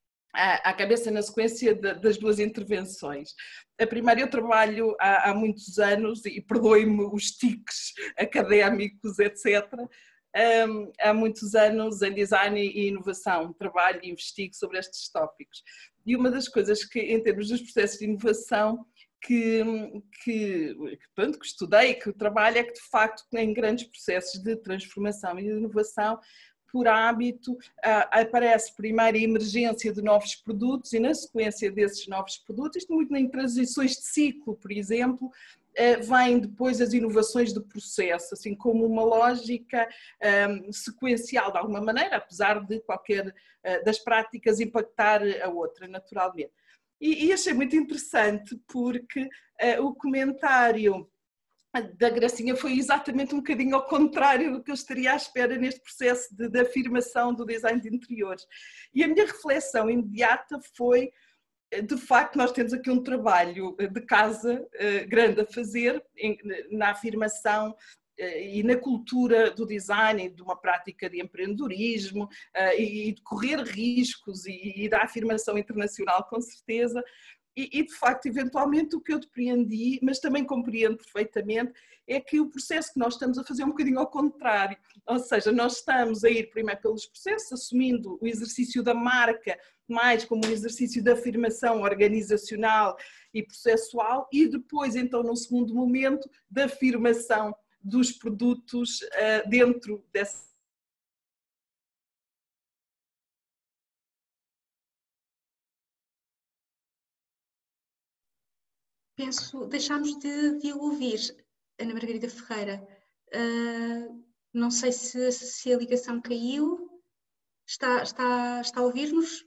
à cabeça na sequência das duas intervenções. A primeira, eu trabalho há, há muitos anos, e perdoem-me os tiques académicos, etcétera, um, há muitos anos em design e inovação, trabalho e investigo sobre estes tópicos. E uma das coisas que, em termos dos processos de inovação, que, que, que, que estudei, que trabalho, é que de facto em grandes processos de transformação e de inovação, por hábito, aparece primeiro a emergência de novos produtos e na sequência desses novos produtos, isto muito em transições de ciclo, por exemplo, vêm depois as inovações de processo, assim como uma lógica um, sequencial de alguma maneira, apesar de qualquer uh, das práticas impactar a outra, naturalmente. E, e achei muito interessante porque uh, o comentário da Gracinha foi exatamente um bocadinho ao contrário do que eu estaria à espera neste processo de, de afirmação do design de interiores. E a minha reflexão imediata foi, de facto, nós temos aqui um trabalho de casa uh, grande a fazer em, na afirmação uh, e na cultura do design, de uma prática de empreendedorismo uh, e de correr riscos e, e da afirmação internacional, com certeza. E, de facto, eventualmente o que eu depreendi, mas também compreendo perfeitamente, é que o processo que nós estamos a fazer é um bocadinho ao contrário. Ou seja, nós estamos a ir primeiro pelos processos, assumindo o exercício da marca mais como um exercício de afirmação organizacional e processual e depois, então, num segundo momento, da afirmação dos produtos uh, dentro dessa. Penso, deixámos de, de ouvir Ana Margarida Ferreira. Uh, não sei se, se a ligação caiu. Está, está, está a ouvir-nos?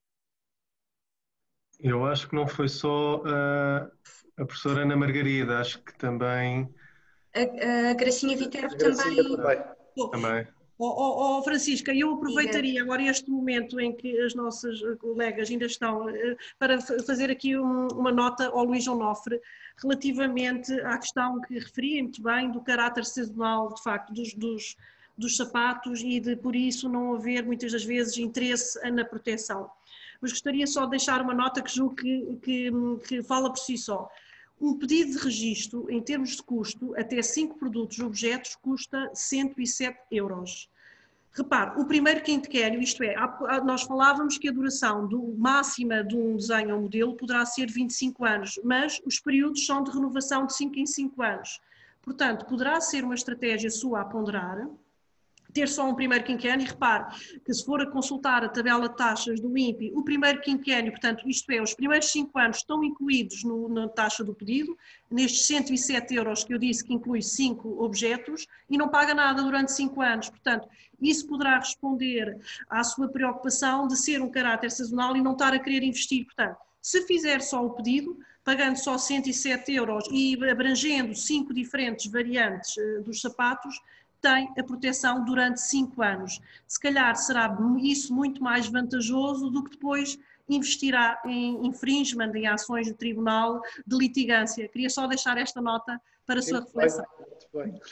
Eu acho que não foi só a, a professora Ana Margarida, acho que também... A, a Gracinha Viterbo também. também. também. Oh, oh, oh, Francisca, eu aproveitaria agora este momento em que as nossas colegas ainda estão para fazer aqui um, uma nota ao Luís Onofre relativamente à questão que referia muito bem do caráter sazonal, de facto, dos, dos, dos sapatos e de, por isso, não haver muitas das vezes interesse na proteção. Mas gostaria só de deixar uma nota que julgo que, que, que fala por si só. Um pedido de registro, em termos de custo, até cinco produtos ou objetos, custa cento e sete euros. Repare, o primeiro quinquênio, isto é, nós falávamos que a duração do, máxima de um desenho ou modelo poderá ser vinte e cinco anos, mas os períodos são de renovação de cinco em cinco anos. Portanto, poderá ser uma estratégia sua a ponderar, ter só um primeiro quinquênio, e repare que se for a consultar a tabela de taxas do I N P I, o primeiro quinquênio, portanto, isto é, os primeiros cinco anos estão incluídos no, na taxa do pedido, nestes cento e sete euros que eu disse que inclui cinco objetos, e não paga nada durante cinco anos. Portanto, isso poderá responder à sua preocupação de ser um caráter sazonal e não estar a querer investir. Portanto, se fizer só o pedido, pagando só cento e sete euros e abrangendo cinco diferentes variantes uh, dos sapatos, tem a proteção durante cinco anos. Se calhar será isso muito mais vantajoso do que depois investirá em infringement, em ações de tribunal de litigância. Queria só deixar esta nota para a sua muito reflexão. Bem, muito bem.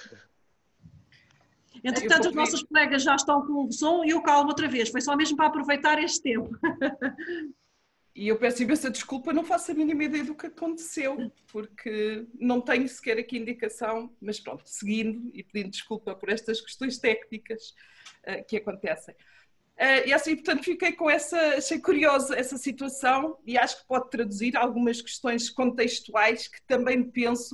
Entretanto, os nossos colegas já estão com o som e eu calmo outra vez. Foi só mesmo para aproveitar este tempo. E eu peço imensa desculpa, não faço a mínima ideia do que aconteceu, porque não tenho sequer aqui indicação, mas pronto, seguindo e pedindo desculpa por estas questões técnicas uh, que acontecem. Uh, e assim, portanto, fiquei com essa, achei curiosa essa situação e acho que pode traduzir algumas questões contextuais que também penso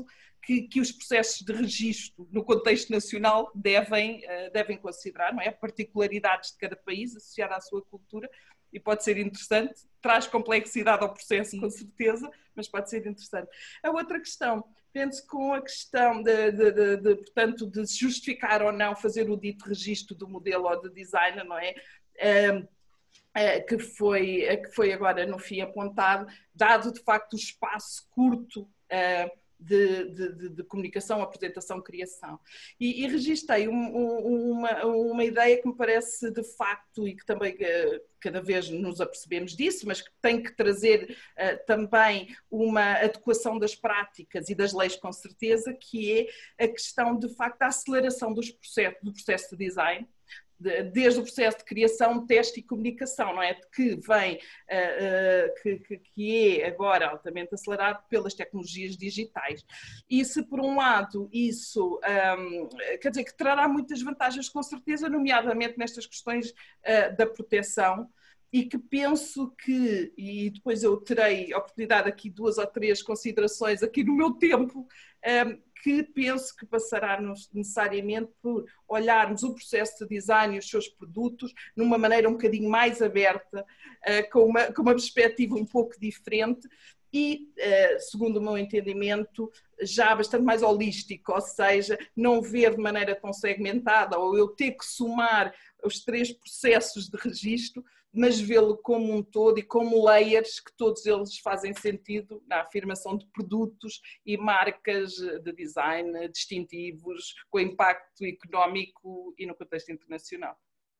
que, que os processos de registro no contexto nacional devem, devem considerar, não é? Particularidades de cada país associadas à sua cultura, e pode ser interessante, traz complexidade ao processo, com certeza, mas pode ser interessante. A outra questão, penso com a questão de, de, de, de, portanto, de justificar ou não fazer o dito registro do modelo ou do designer, não é? Um, que foi, que foi agora no fim apontado, dado de facto o espaço curto de, de, de comunicação, apresentação, criação. E, e registrei um, um, uma, uma ideia que me parece de facto, e que também cada vez nos apercebemos disso, mas que tem que trazer uh, também uma adequação das práticas e das leis com certeza, que é a questão de facto da aceleração dos processos, do processo de design, desde o processo de criação, teste e comunicação, não é? Que vem, uh, uh, que, que, que é agora altamente acelerado pelas tecnologias digitais. E se por um lado isso, um, quer dizer, que trará muitas vantagens com certeza, nomeadamente nestas questões uh, da proteção, e que penso que, e depois eu terei a oportunidade aqui duas ou três considerações aqui no meu tempo, um, que penso que passará necessariamente por olharmos o processo de design e os seus produtos numa maneira um bocadinho mais aberta, uh, com, uma, com uma perspectiva um pouco diferente e, uh, segundo o meu entendimento, já bastante mais holístico, ou seja, não ver de maneira tão segmentada ou eu ter que somar os três processos de registro, mas vê-lo como um todo e como layers que todos eles fazem sentido na afirmação de produtos e marcas de design distintivos com impacto económico e no contexto internacional.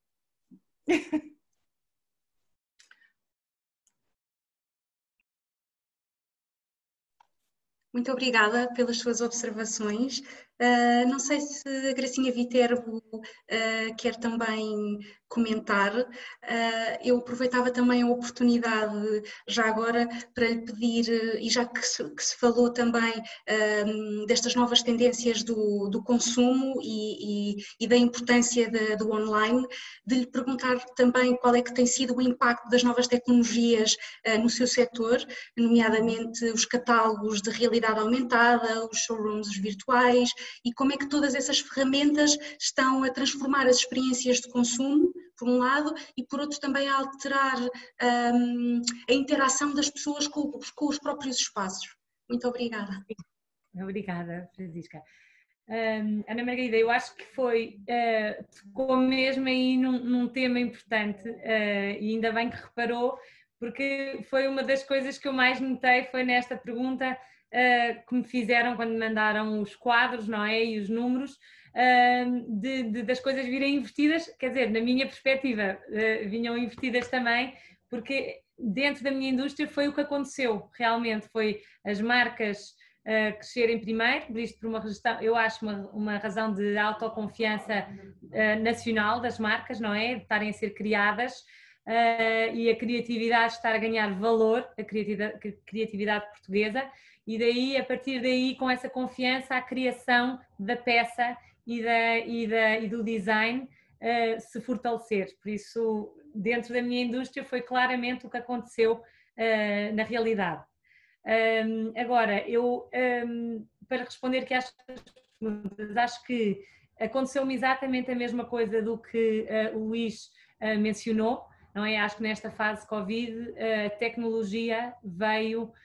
Muito obrigada pelas suas observações. Uh, não sei se a Gracinha Viterbo uh, quer também comentar. Uh, eu aproveitava também a oportunidade, já agora, para lhe pedir, e já que se, que se falou também uh, destas novas tendências do, do consumo e, e, e da importância de, do online, de lhe perguntar também qual é que tem sido o impacto das novas tecnologias uh, no seu setor, nomeadamente os catálogos de realidade aumentada, os showrooms virtuais, e como é que todas essas ferramentas estão a transformar as experiências de consumo, por um lado, e por outro também a alterar um, a interação das pessoas com, com os próprios espaços. Muito obrigada. Obrigada, Francisca. Um, Ana Margarida, eu acho que foi, uh, tocou mesmo aí num, num tema importante uh, e ainda bem que reparou, porque foi uma das coisas que eu mais notei, foi nesta pergunta uh, que me fizeram quando me mandaram os quadros, não é, e os números, uh, de, de, das coisas virem invertidas, quer dizer, na minha perspectiva, uh, vinham invertidas também, porque dentro da minha indústria foi o que aconteceu, realmente, foi as marcas Uh, crescerem primeiro, por isto por uma razão, eu acho uma, uma razão de autoconfiança uh, nacional das marcas, não é? De estarem a ser criadas uh, e a criatividade estar a ganhar valor, a criatividade, a criatividade portuguesa, e daí, a partir daí, com essa confiança, a criação da peça e, da, e, da, e do design uh, se fortalecer. Por isso, dentro da minha indústria foi claramente o que aconteceu uh, na realidade. Um, agora, eu, um, para responder aqui às perguntas, acho que aconteceu-me exatamente a mesma coisa do que uh, o Luís uh, mencionou, não é? Acho que nesta fase Covid a tecnologia veio uh,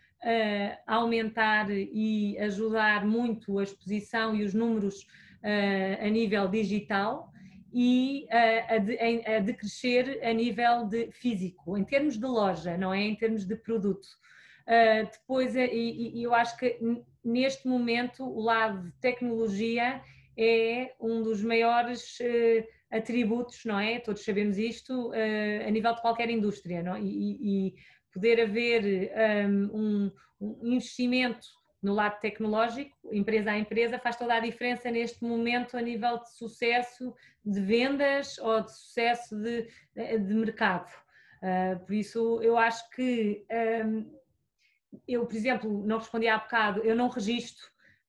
aumentar e ajudar muito a exposição e os números uh, a nível digital e uh, a, de, a decrescer a nível de físico, em termos de loja, não é? Em termos de produto. Uh, depois, e, e eu acho que neste momento o lado de tecnologia é um dos maiores uh, atributos, não é? Todos sabemos isto, uh, a nível de qualquer indústria, não é? E, e poder haver um, um investimento no lado tecnológico, empresa a empresa, faz toda a diferença neste momento a nível de sucesso de vendas ou de sucesso de, de mercado. Uh, por isso eu acho que um, eu, por exemplo, não respondi há bocado, eu não registro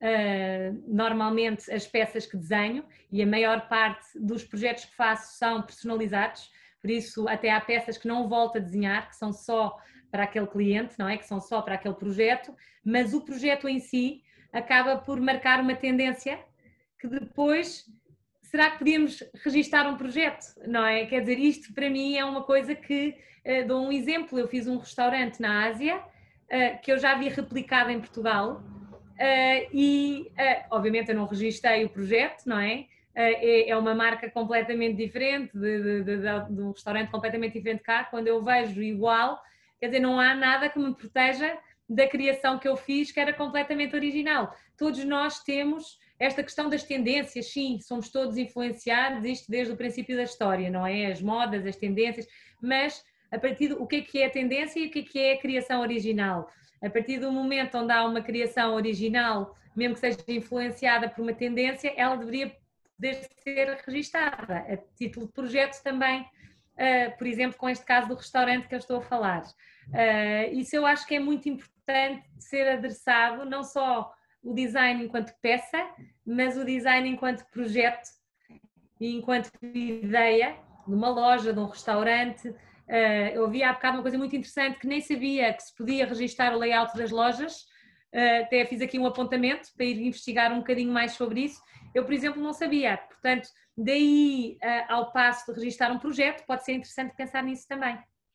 uh, normalmente as peças que desenho e a maior parte dos projetos que faço são personalizados, por isso até há peças que não volto a desenhar, que são só para aquele cliente, não é? Que são só para aquele projeto, mas o projeto em si acaba por marcar uma tendência que depois, será que podíamos registar um projeto, não é? Quer dizer, isto para mim é uma coisa que, uh, dou um exemplo, eu fiz um restaurante na Ásia, uh, que eu já vi replicado em Portugal, uh, e uh, obviamente eu não registrei o projeto, não é? Uh, é uma marca completamente diferente, de, de, de, de, de um restaurante completamente diferente cá. Quando eu vejo igual, quer dizer, não há nada que me proteja da criação que eu fiz, que era completamente original. Todos nós temos esta questão das tendências, sim, somos todos influenciados, isto desde o princípio da história, não é? As modas, as tendências, mas a partir do o que é que é a tendência e o que é que é a criação original? A partir do momento onde há uma criação original, mesmo que seja influenciada por uma tendência, ela deveria poder ser registada, a título de projeto também, uh, por exemplo, com este caso do restaurante que eu estou a falar. Uh, isso eu acho que é muito importante ser adressado, não só o design enquanto peça, mas o design enquanto projeto e enquanto ideia de uma loja, de um restaurante. Uh, eu vi há bocado uma coisa muito interessante que nem sabia que se podia registar o layout das lojas, uh, até fiz aqui um apontamento para ir investigar um bocadinho mais sobre isso. Eu, por exemplo, não sabia, portanto, daí uh, ao passo de registar um projeto, pode ser interessante pensar nisso também.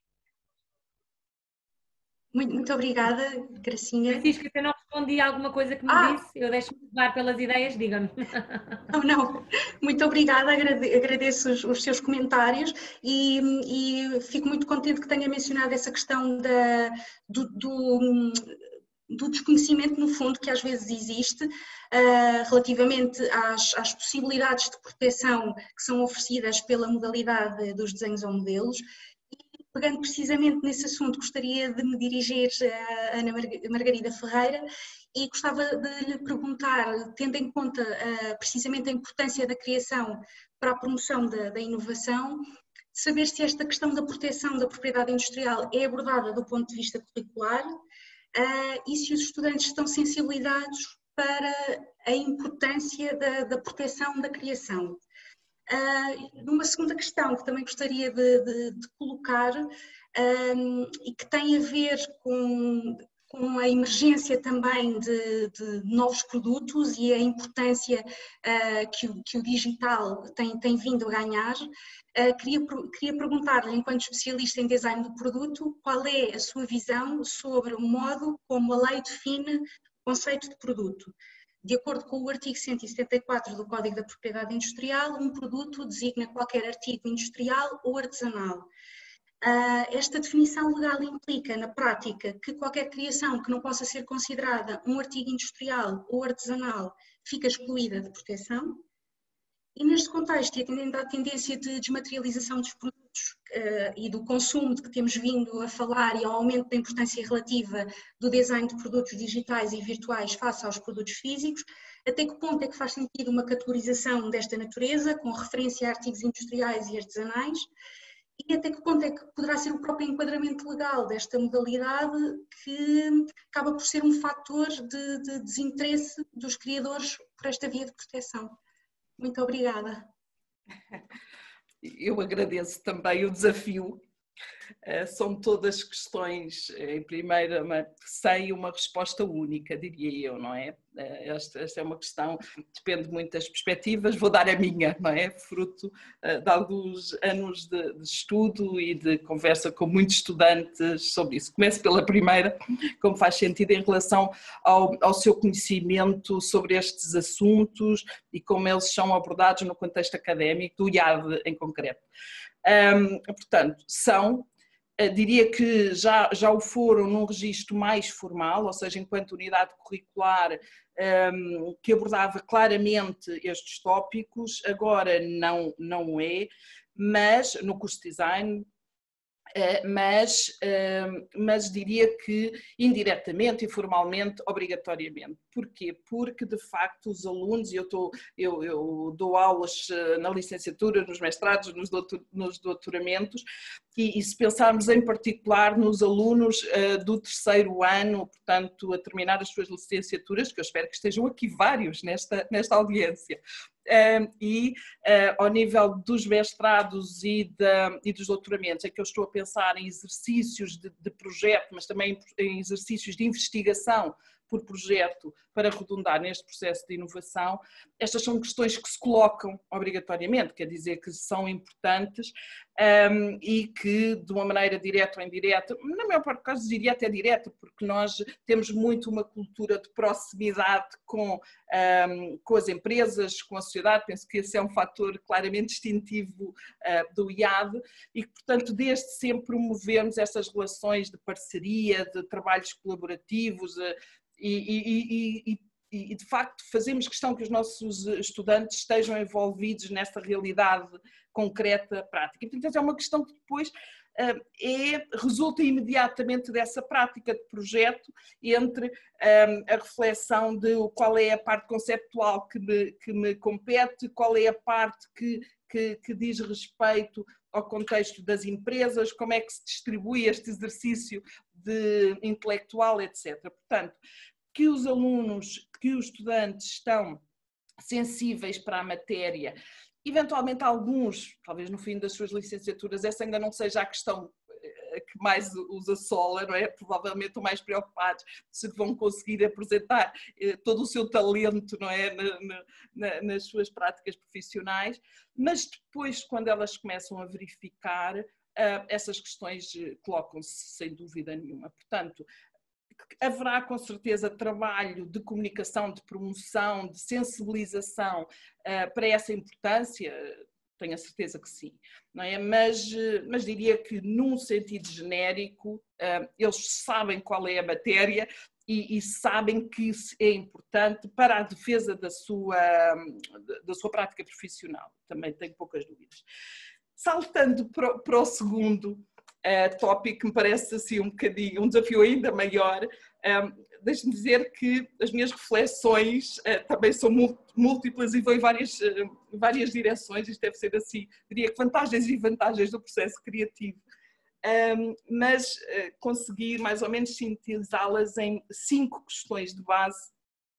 Muito, muito obrigada, Gracinha. Francisca, se eu não respondi a alguma coisa que me ah. disse, eu deixo-me levar pelas ideias, diga-me. Não, não, muito obrigada, agradeço os, os seus comentários e, e fico muito contente que tenha mencionado essa questão da, do, do, do desconhecimento, no fundo, que às vezes existe uh, relativamente às, às possibilidades de proteção que são oferecidas pela modalidade dos desenhos ou modelos. Pegando precisamente nesse assunto, gostaria de me dirigir a Ana Margarida Ferreira e gostava de lhe perguntar, tendo em conta uh, precisamente a importância da criação para a promoção da, da inovação, saber se esta questão da proteção da propriedade industrial é abordada do ponto de vista curricular uh, e se os estudantes estão sensibilizados para a importância da, da proteção da criação. Uh, numa segunda questão que também gostaria de, de, de colocar um, e que tem a ver com, com a emergência também de, de novos produtos e a importância uh, que, o, que o digital tem, tem vindo a ganhar, uh, queria, queria perguntar-lhe, enquanto especialista em design do produto, qual é a sua visão sobre o modo como a lei define o conceito de produto. De acordo com o artigo cento e setenta e quatro do Código da Propriedade Industrial, um produto designa qualquer artigo industrial ou artesanal. Esta definição legal implica, na prática, que qualquer criação que não possa ser considerada um artigo industrial ou artesanal fica excluída de proteção. E neste contexto, e atendendo à tendência de desmaterialização dos produtos uh, e do consumo de que temos vindo a falar e ao aumento da importância relativa do design de produtos digitais e virtuais face aos produtos físicos, até que ponto é que faz sentido uma categorização desta natureza, com referência a artigos industriais e artesanais, e até que ponto é que poderá ser o próprio enquadramento legal desta modalidade que acaba por ser um fator de, de desinteresse dos criadores por esta via de proteção. Muito obrigada. Eu agradeço também o desafio. São todas questões, em primeira, sem uma resposta única, diria eu, não é? Esta, esta é uma questão, depende muito das perspectivas, vou dar a minha, não é? Fruto de alguns anos de, de estudo e de conversa com muitos estudantes sobre isso. Começo pela primeira, como faz sentido em relação ao, ao seu conhecimento sobre estes assuntos e como eles são abordados no contexto académico, do I A D em concreto. Um, portanto, são... Diria que já, já o foram num registro mais formal, ou seja, enquanto unidade curricular um, que abordava claramente estes tópicos, agora não, não é, mas no curso de design, uh, mas, uh, mas diria que indiretamente, informalmente, obrigatoriamente. Porquê? Porque de facto os alunos, e eu, tô, eu, eu dou aulas na licenciatura, nos mestrados, nos, doutor, nos doutoramentos, e, e se pensarmos em particular nos alunos uh, do terceiro ano, portanto a terminar as suas licenciaturas, que eu espero que estejam aqui vários nesta, nesta audiência, uh, e uh, ao nível dos mestrados e, de, e dos doutoramentos, é que eu estou a pensar em exercícios de, de projeto, mas também em exercícios de investigação por projeto para redundar neste processo de inovação, estas são questões que se colocam obrigatoriamente, quer dizer que são importantes um, e que de uma maneira direta ou indireta, na maior parte dos casos diria até direta, porque nós temos muito uma cultura de proximidade com, um, com as empresas, com a sociedade, penso que esse é um fator claramente distintivo uh, do I A D e que, portanto, desde sempre promovemos estas relações de parceria, de trabalhos colaborativos uh, e, e, e, e e de facto fazemos questão que os nossos estudantes estejam envolvidos nesta realidade concreta, prática. E, portanto, é uma questão que depois é, resulta imediatamente dessa prática de projeto entre um, a reflexão de qual é a parte conceptual que me, que me compete, qual é a parte que, que, que diz respeito ao contexto das empresas, como é que se distribui este exercício de intelectual, etcétera. Portanto, que os alunos, que os estudantes estão sensíveis para a matéria, eventualmente alguns, talvez no fim das suas licenciaturas, essa ainda não seja a questão que mais os assola, não é? Provavelmente o mais preocupados se vão conseguir apresentar todo o seu talento, não é? Na, na, nas suas práticas profissionais, mas depois, quando elas começam a verificar, essas questões colocam-se sem dúvida nenhuma. Portanto, haverá com certeza trabalho de comunicação, de promoção, de sensibilização uh, para essa importância, tenho a certeza que sim, não é? Mas, mas diria que num sentido genérico uh, eles sabem qual é a matéria e, e sabem que isso é importante para a defesa da sua, da sua prática profissional, também tenho poucas dúvidas. Saltando para, para o segundo Uh, tópico que me parece assim um bocadinho, um desafio ainda maior, um, deixe-me dizer que as minhas reflexões uh, também são múltiplas e vão em várias, uh, várias direções, isto deve ser assim, diria que vantagens e vantagens do processo criativo, um, mas uh, consegui mais ou menos sintetizá-las em cinco questões de base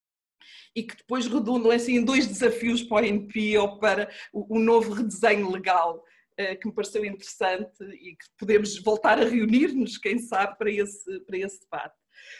e que depois redundam assim, em dois desafios para o N P ou para o, o novo redesenho legal, que me pareceu interessante e que podemos voltar a reunir-nos, quem sabe, para esse, para esse debate.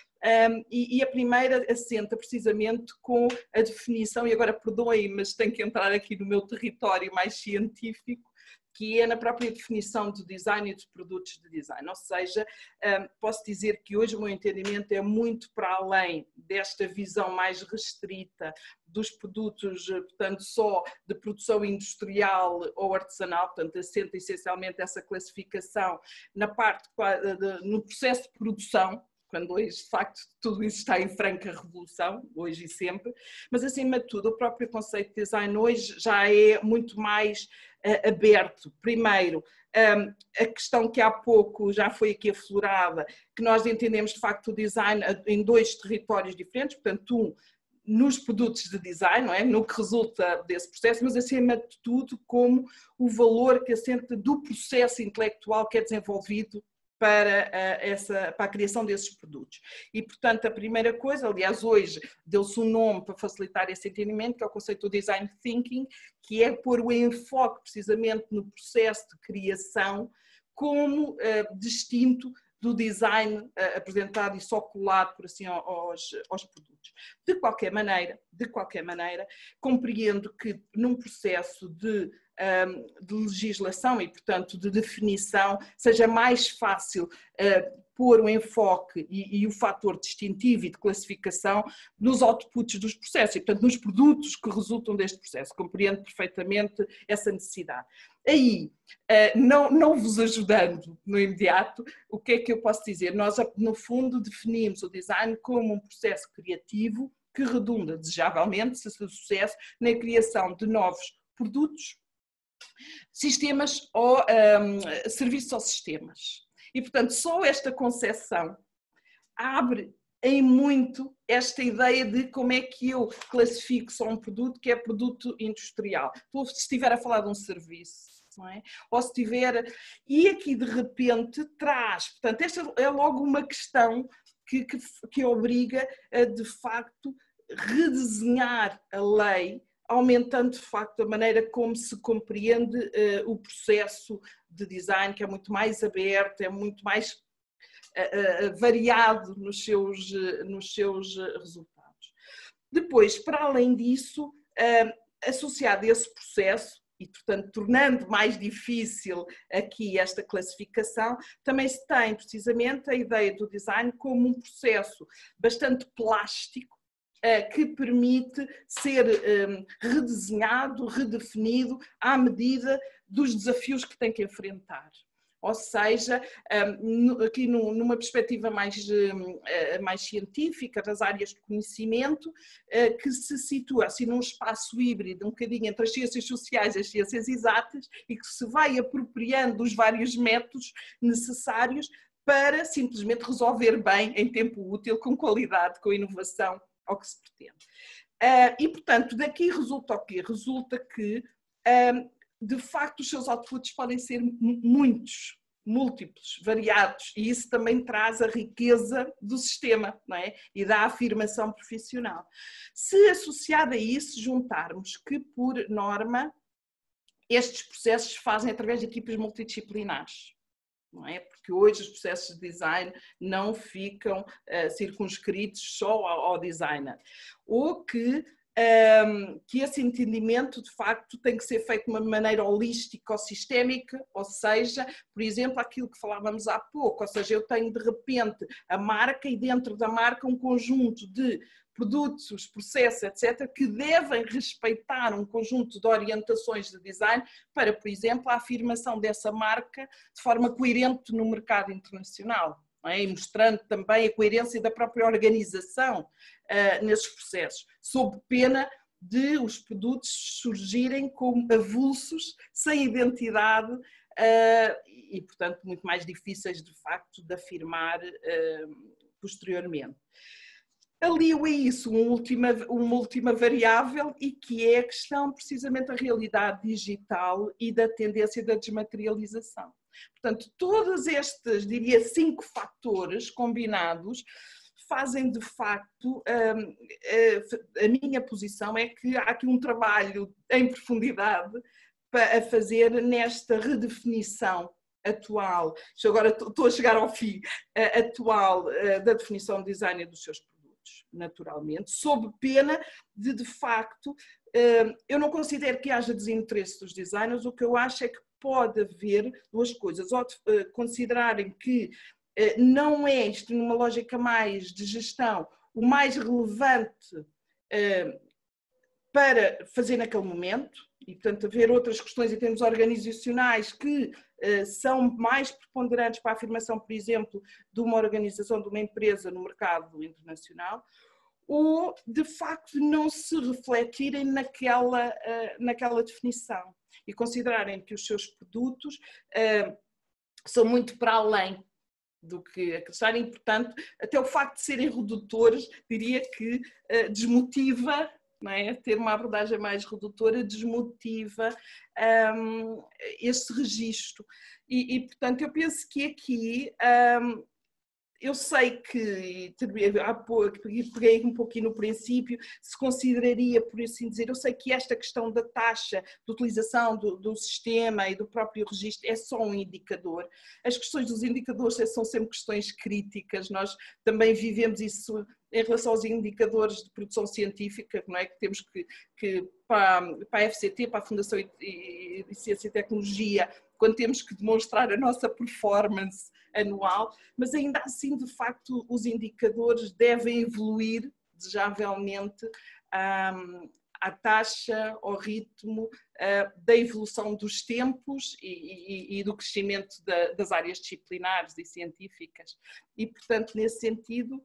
Um, e, e a primeira assenta precisamente com a definição, e agora perdoem, mas tenho que entrar aqui no meu território mais científico, que é na própria definição do design e dos produtos de design. Ou seja, um, posso dizer que hoje o meu entendimento é muito para além desta visão mais restrita dos produtos, portanto, só de produção industrial ou artesanal, portanto, assenta essencialmente essa classificação na parte, de, no processo de produção, quando hoje, de facto, tudo isso está em franca revolução, hoje e sempre, mas acima de tudo, o próprio conceito de design hoje já é muito mais uh, aberto. Primeiro, um, a questão que há pouco já foi aqui aflorada, que nós entendemos, de facto, o design em dois territórios diferentes, portanto, um, nos produtos de design, não é? No que resulta desse processo, mas acima de tudo como o valor que assenta do processo intelectual que é desenvolvido para, essa, para a criação desses produtos. E, portanto, a primeira coisa, aliás, hoje deu-se um nome para facilitar esse entendimento, que é o conceito do design thinking, que é pôr o enfoque precisamente no processo de criação como uh, distinto do design uh, apresentado e só colado, por assim, aos, aos produtos. De qualquer maneira, de qualquer maneira, compreendo que num processo de de legislação e, portanto, de definição, seja mais fácil uh, pôr o enfoque e, e o fator distintivo e de classificação nos outputs dos processos e, portanto, nos produtos que resultam deste processo. Compreendo perfeitamente essa necessidade. Aí, uh, não, não vos ajudando no imediato, o que é que eu posso dizer? Nós, no fundo, definimos o design como um processo criativo que redunda, desejavelmente, se for sucesso, na criação de novos produtos, sistemas ou um, serviços ou sistemas. E, portanto, só esta concepção abre em muito esta ideia de como é que eu classifico só um produto que é produto industrial. Ou se estiver a falar de um serviço, não é? Ou se tiver... E aqui, de repente, traz... Portanto, esta é logo uma questão que, que, que obriga a, de facto, redesenhar a lei, aumentando de facto a maneira como se compreende uh, o processo de design, que é muito mais aberto, é muito mais variado nos seus, nos seus resultados. Depois, para além disso, associado a esse processo, e portanto tornando mais difícil aqui esta classificação, também se tem precisamente a ideia do design como um processo bastante plástico, que permite ser redesenhado, redefinido à medida dos desafios que tem que enfrentar. Ou seja, aqui numa perspectiva mais, mais científica das áreas de conhecimento, que se situa assim num espaço híbrido, um bocadinho entre as ciências sociais e as ciências exatas, e que se vai apropriando dos vários métodos necessários para simplesmente resolver bem, em tempo útil, com qualidade, com inovação, ao que se pretende. E, portanto, daqui resulta o quê? Resulta que de facto os seus outputs podem ser muitos, múltiplos, variados, e isso também traz a riqueza do sistema, não é? E da afirmação profissional. Se associado a isso juntarmos que, por norma, estes processos se fazem através de equipas multidisciplinares, não é? Porque hoje os processos de design não ficam uh, circunscritos só ao, ao designer, ou que Um, que esse entendimento, de facto, tem que ser feito de uma maneira holística ou sistémica, ou seja, por exemplo, aquilo que falávamos há pouco, ou seja, eu tenho de repente a marca e dentro da marca um conjunto de produtos, processos, etcétera, que devem respeitar um conjunto de orientações de design para, por exemplo, a afirmação dessa marca de forma coerente no mercado internacional. É? E mostrando também a coerência da própria organização uh, nesses processos, sob pena de os produtos surgirem como avulsos, sem identidade uh, e, portanto, muito mais difíceis, de facto, de afirmar uh, posteriormente. Aliou a isso uma última, uma última variável, e que é a questão, precisamente, da realidade digital e da tendência da desmaterialização. Portanto, todos estes, diria, cinco fatores combinados fazem, de facto, a, a minha posição é que há aqui um trabalho em profundidade para fazer nesta redefinição atual, agora estou a chegar ao fim, atual da definição de design e dos seus produtos, naturalmente, sob pena de, de facto, eu não considero que haja desinteresse dos designers, o que eu acho é que pode haver duas coisas, ou considerarem que não é isto, numa lógica mais de gestão, o mais relevante para fazer naquele momento, e portanto haver outras questões em termos organizacionais que são mais preponderantes para a afirmação, por exemplo, de uma organização, de uma empresa no mercado internacional, ou de facto não se refletirem naquela, naquela definição e considerarem que os seus produtos uh, são muito para além do que acreditarem, e, portanto, até o facto de serem redutores, diria que uh, desmotiva, não é? Ter uma abordagem mais redutora desmotiva um, esse registro. E, e, portanto, eu penso que aqui... Um, eu sei que, há pouco, peguei um pouquinho no princípio, se consideraria, por assim dizer, eu sei que esta questão da taxa de utilização do, do sistema e do próprio registro é só um indicador. As questões dos indicadores são sempre questões críticas, nós também vivemos isso em relação aos indicadores de produção científica, não é? Que temos que, que para, para a F C T, para a Fundação de Ciência e Tecnologia, quando temos que demonstrar a nossa performance anual, mas ainda assim, de facto, os indicadores devem evoluir desejavelmente um, à taxa, ao ritmo uh, da evolução dos tempos e, e, e do crescimento da, das áreas disciplinares e científicas. E, portanto, nesse sentido,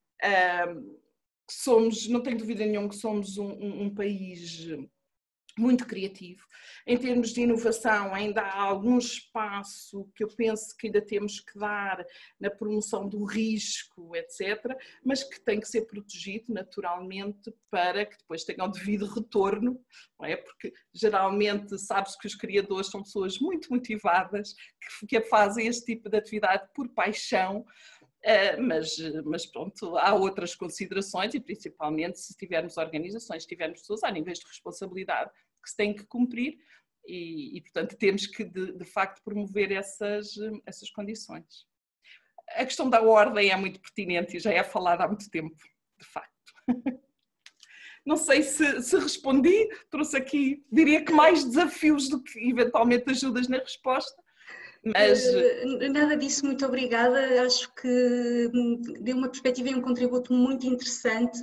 um, somos, não tenho dúvida nenhuma que somos um, um, um país muito criativo. Em termos de inovação, ainda há algum espaço que eu penso que ainda temos que dar na promoção do risco, etcétera, mas que tem que ser protegido naturalmente para que depois tenham devido retorno, não é? Porque geralmente sabe-se que os criadores são pessoas muito motivadas, que, que fazem este tipo de atividade por paixão. Uh, mas, mas pronto, há outras considerações e principalmente se tivermos organizações, se tivermos pessoas a níveis de responsabilidade que se têm que cumprir e, e portanto temos que de, de facto promover essas, essas condições. a questão da ordem é muito pertinente e já é falada há muito tempo, de facto. Não sei se, se respondi, trouxe aqui, diria que mais desafios do que eventualmente ajudas na resposta. Mas... Nada disso, muito obrigada. Acho que deu uma perspectiva e um contributo muito interessante,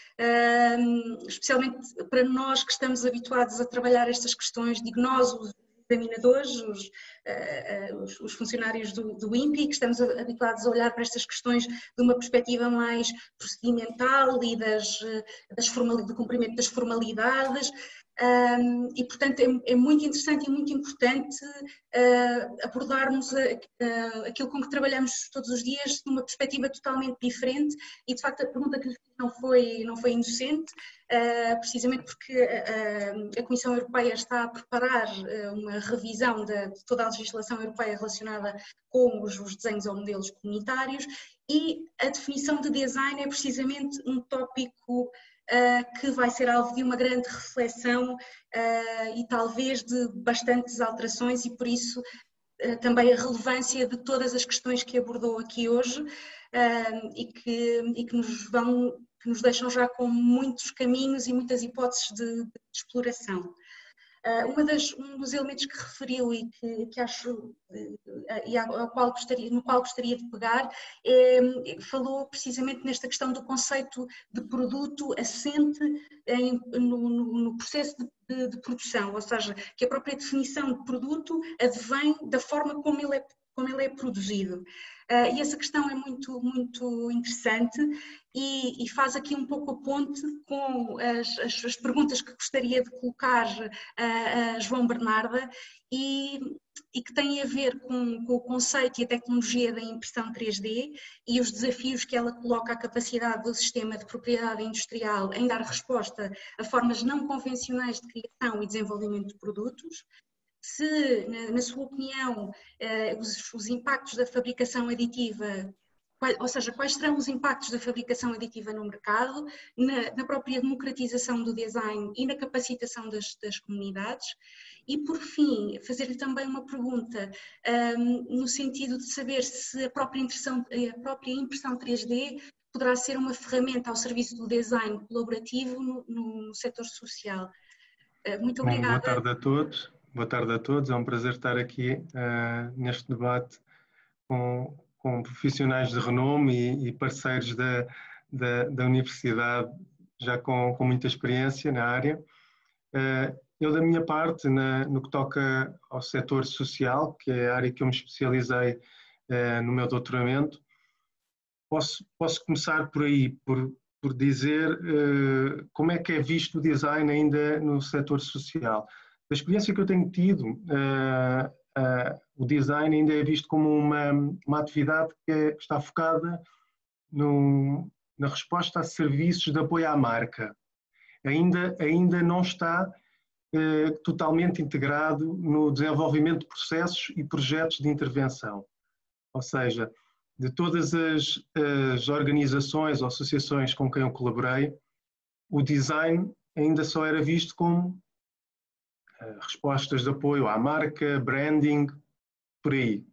especialmente para nós que estamos habituados a trabalhar estas questões, digo nós, os examinadores, os, os, os funcionários do, do I N P I, que estamos habituados a olhar para estas questões de uma perspectiva mais procedimental e das, das formal, do cumprimento das formalidades. Um, e, portanto, é, é muito interessante e muito importante uh, abordarmos a, a, aquilo com que trabalhamos todos os dias numa perspectiva totalmente diferente e, de facto, a pergunta que lhe fiz não foi, não foi inocente, uh, precisamente porque a, a Comissão Europeia está a preparar uma revisão de, de toda a legislação europeia relacionada com os, os desenhos ou modelos comunitários e a definição de design é precisamente um tópico Uh, que vai ser alvo de uma grande reflexão uh, e talvez de bastantes alterações e por isso uh, também a relevância de todas as questões que abordou aqui hoje uh, e, que, e que nos vão, que nos deixam já com muitos caminhos e muitas hipóteses de, de exploração. Uh, uma das, um dos elementos que referiu e que, que acho uh, e ao qual gostaria, no qual gostaria de pegar é, falou precisamente nesta questão do conceito de produto assente em, no, no, no processo de, de, de produção, ou seja, que a própria definição de produto advém da forma como ele é, como ele é produzido. Uh, e essa questão é muito, muito interessante e, e faz aqui um pouco a ponte com as, as, as perguntas que gostaria de colocar a, a João Bernarda e, e que têm a ver com, com o conceito e a tecnologia da impressão três D e os desafios que ela coloca à capacidade do sistema de propriedade industrial em dar resposta a formas não convencionais de criação e desenvolvimento de produtos. Se, na, na sua opinião, eh, os, os impactos da fabricação aditiva, qual, ou seja, quais serão os impactos da fabricação aditiva no mercado, na, na própria democratização do design e na capacitação das, das comunidades? E, por fim, fazer-lhe também uma pergunta um, no sentido de saber se a própria, impressão, a própria impressão três D poderá ser uma ferramenta ao serviço do design colaborativo no, no setor social. Uh, muito obrigada. Bom, boa tarde a todos. Boa tarde a todos, é um prazer estar aqui uh, neste debate com, com profissionais de renome e, e parceiros da, da, da Universidade, já com, com muita experiência na área. Uh, eu, da minha parte, na, no que toca ao setor social, que é a área que eu me especializei uh, no meu doutoramento, posso, posso começar por aí, por, por dizer uh, como é que é visto o design ainda no setor social. Da experiência que eu tenho tido, uh, uh, o design ainda é visto como uma, uma atividade que, é, que está focada no, na resposta a serviços de apoio à marca. Ainda, ainda não está uh, totalmente integrado no desenvolvimento de processos e projetos de intervenção. Ou seja, de todas as, as organizações ou associações com quem eu colaborei, o design ainda só era visto como respostas de apoio à marca, branding, por aí.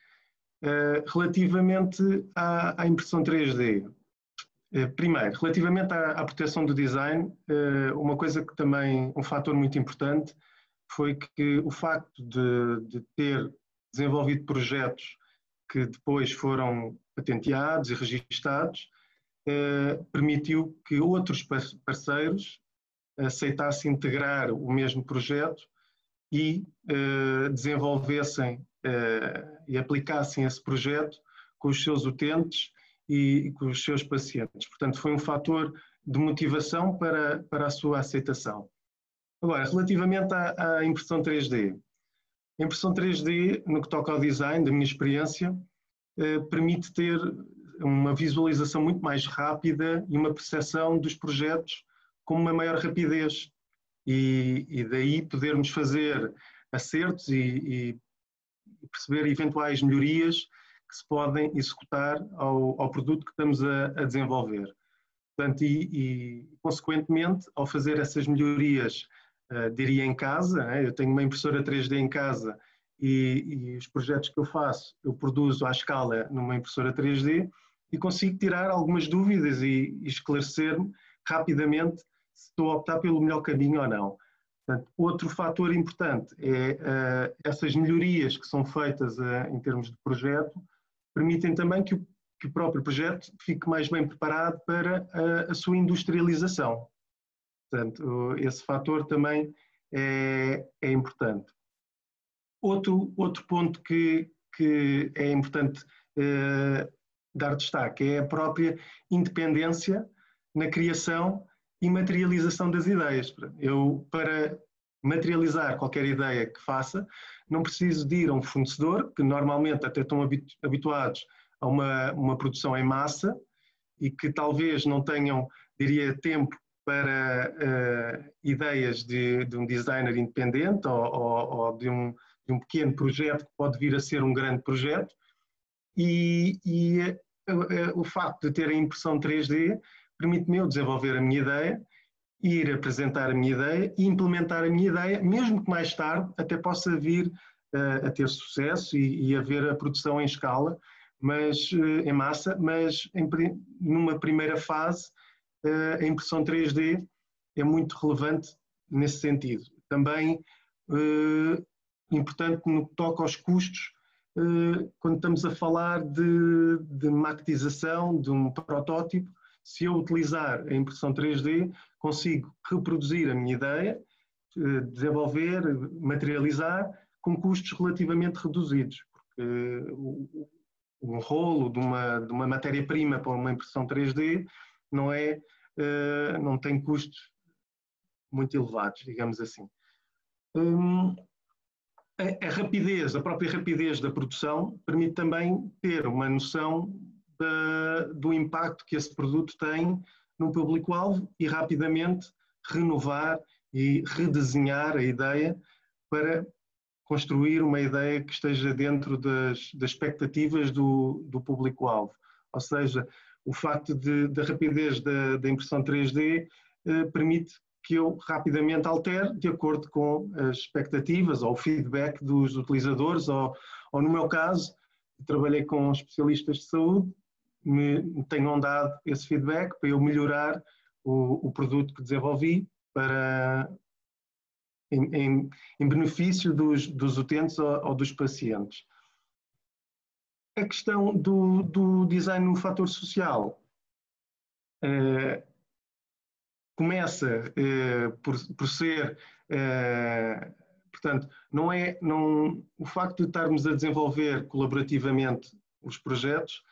Relativamente à, à impressão três D, primeiro, relativamente à, à proteção do design, uma coisa que também, um fator muito importante, foi que o facto de, de ter desenvolvido projetos que depois foram patenteados e registados, permitiu que outros parceiros aceitasse integrar o mesmo projeto e uh, desenvolvessem uh, e aplicassem esse projeto com os seus utentes e, e com os seus pacientes. Portanto, foi um fator de motivação para, para a sua aceitação. Agora, relativamente à, à impressão três D. A impressão três D, no que toca ao design, da minha experiência, uh, permite ter uma visualização muito mais rápida e uma percepção dos projetos com uma maior rapidez e, e daí podermos fazer acertos e, e perceber eventuais melhorias que se podem executar ao, ao produto que estamos a, a desenvolver. Portanto, e, e consequentemente, ao fazer essas melhorias, uh, diria em casa, né? Eu tenho uma impressora três D em casa e, e os projetos que eu faço, eu produzo à escala numa impressora três D e consigo tirar algumas dúvidas e, e esclarecer-me rapidamente se estou a optar pelo melhor caminho ou não. Portanto, outro fator importante é uh, essas melhorias que são feitas uh, em termos de projeto, permitem também que o, que o próprio projeto fique mais bem preparado para a, a sua industrialização. Portanto, esse fator também é, é importante. Outro, outro ponto que, que é importante uh, dar destaque é a própria independência na criação e materialização das ideias. Eu, para materializar qualquer ideia que faça, não preciso de ir a um fornecedor, que normalmente até estão habituados a uma, uma produção em massa e que talvez não tenham, diria, tempo para uh, ideias de, de um designer independente ou, ou, ou de, um, de um pequeno projeto que pode vir a ser um grande projeto. E, e uh, uh, o facto de ter a impressão três D permite-me eu desenvolver a minha ideia, ir apresentar a minha ideia e implementar a minha ideia, mesmo que mais tarde até possa vir uh, a ter sucesso e, e haver a produção em escala, mas uh, em massa, mas em, numa primeira fase uh, a impressão três D é muito relevante nesse sentido. Também uh, importante no que toca aos custos, uh, quando estamos a falar de, de maquetização, de um protótipo. Se eu utilizar a impressão três D, consigo reproduzir a minha ideia, desenvolver, materializar, com custos relativamente reduzidos, porque um rolo de uma, de uma matéria-prima para uma impressão três D não, é, não tem custos muito elevados, digamos assim. A rapidez, a própria rapidez da produção permite também ter uma noção do impacto que esse produto tem no público-alvo e rapidamente renovar e redesenhar a ideia para construir uma ideia que esteja dentro das, das expectativas do, do público-alvo. Ou seja, o facto de, da rapidez da, da impressão três D eh, permite que eu rapidamente altere de acordo com as expectativas ou o feedback dos utilizadores, ou, ou no meu caso, trabalhei com especialistas de saúde, me tenham dado esse feedback para eu melhorar o, o produto que desenvolvi para, em, em, em benefício dos, dos utentes ou, ou dos pacientes. A questão do, do design no fator social eh, começa eh, por, por ser, eh, portanto, não é, não, o facto de estarmos a desenvolver colaborativamente os projetos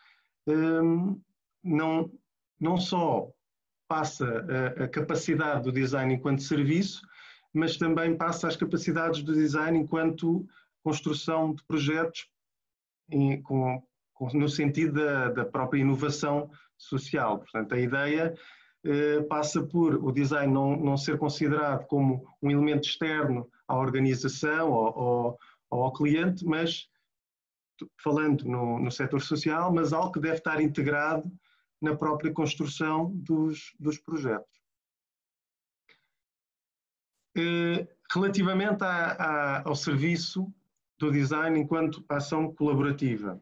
Não, não só passa a, a capacidade do design enquanto serviço, mas também passa as capacidades do design enquanto construção de projetos em, com, com, no sentido da, da própria inovação social. Portanto, a ideia eh, passa por o design não, não ser considerado como um elemento externo à organização ou, ou, ou ao cliente, mas falando no, no setor social, mas algo que deve estar integrado na própria construção dos, dos projetos. Eh, relativamente a, a, ao serviço do design enquanto ação colaborativa,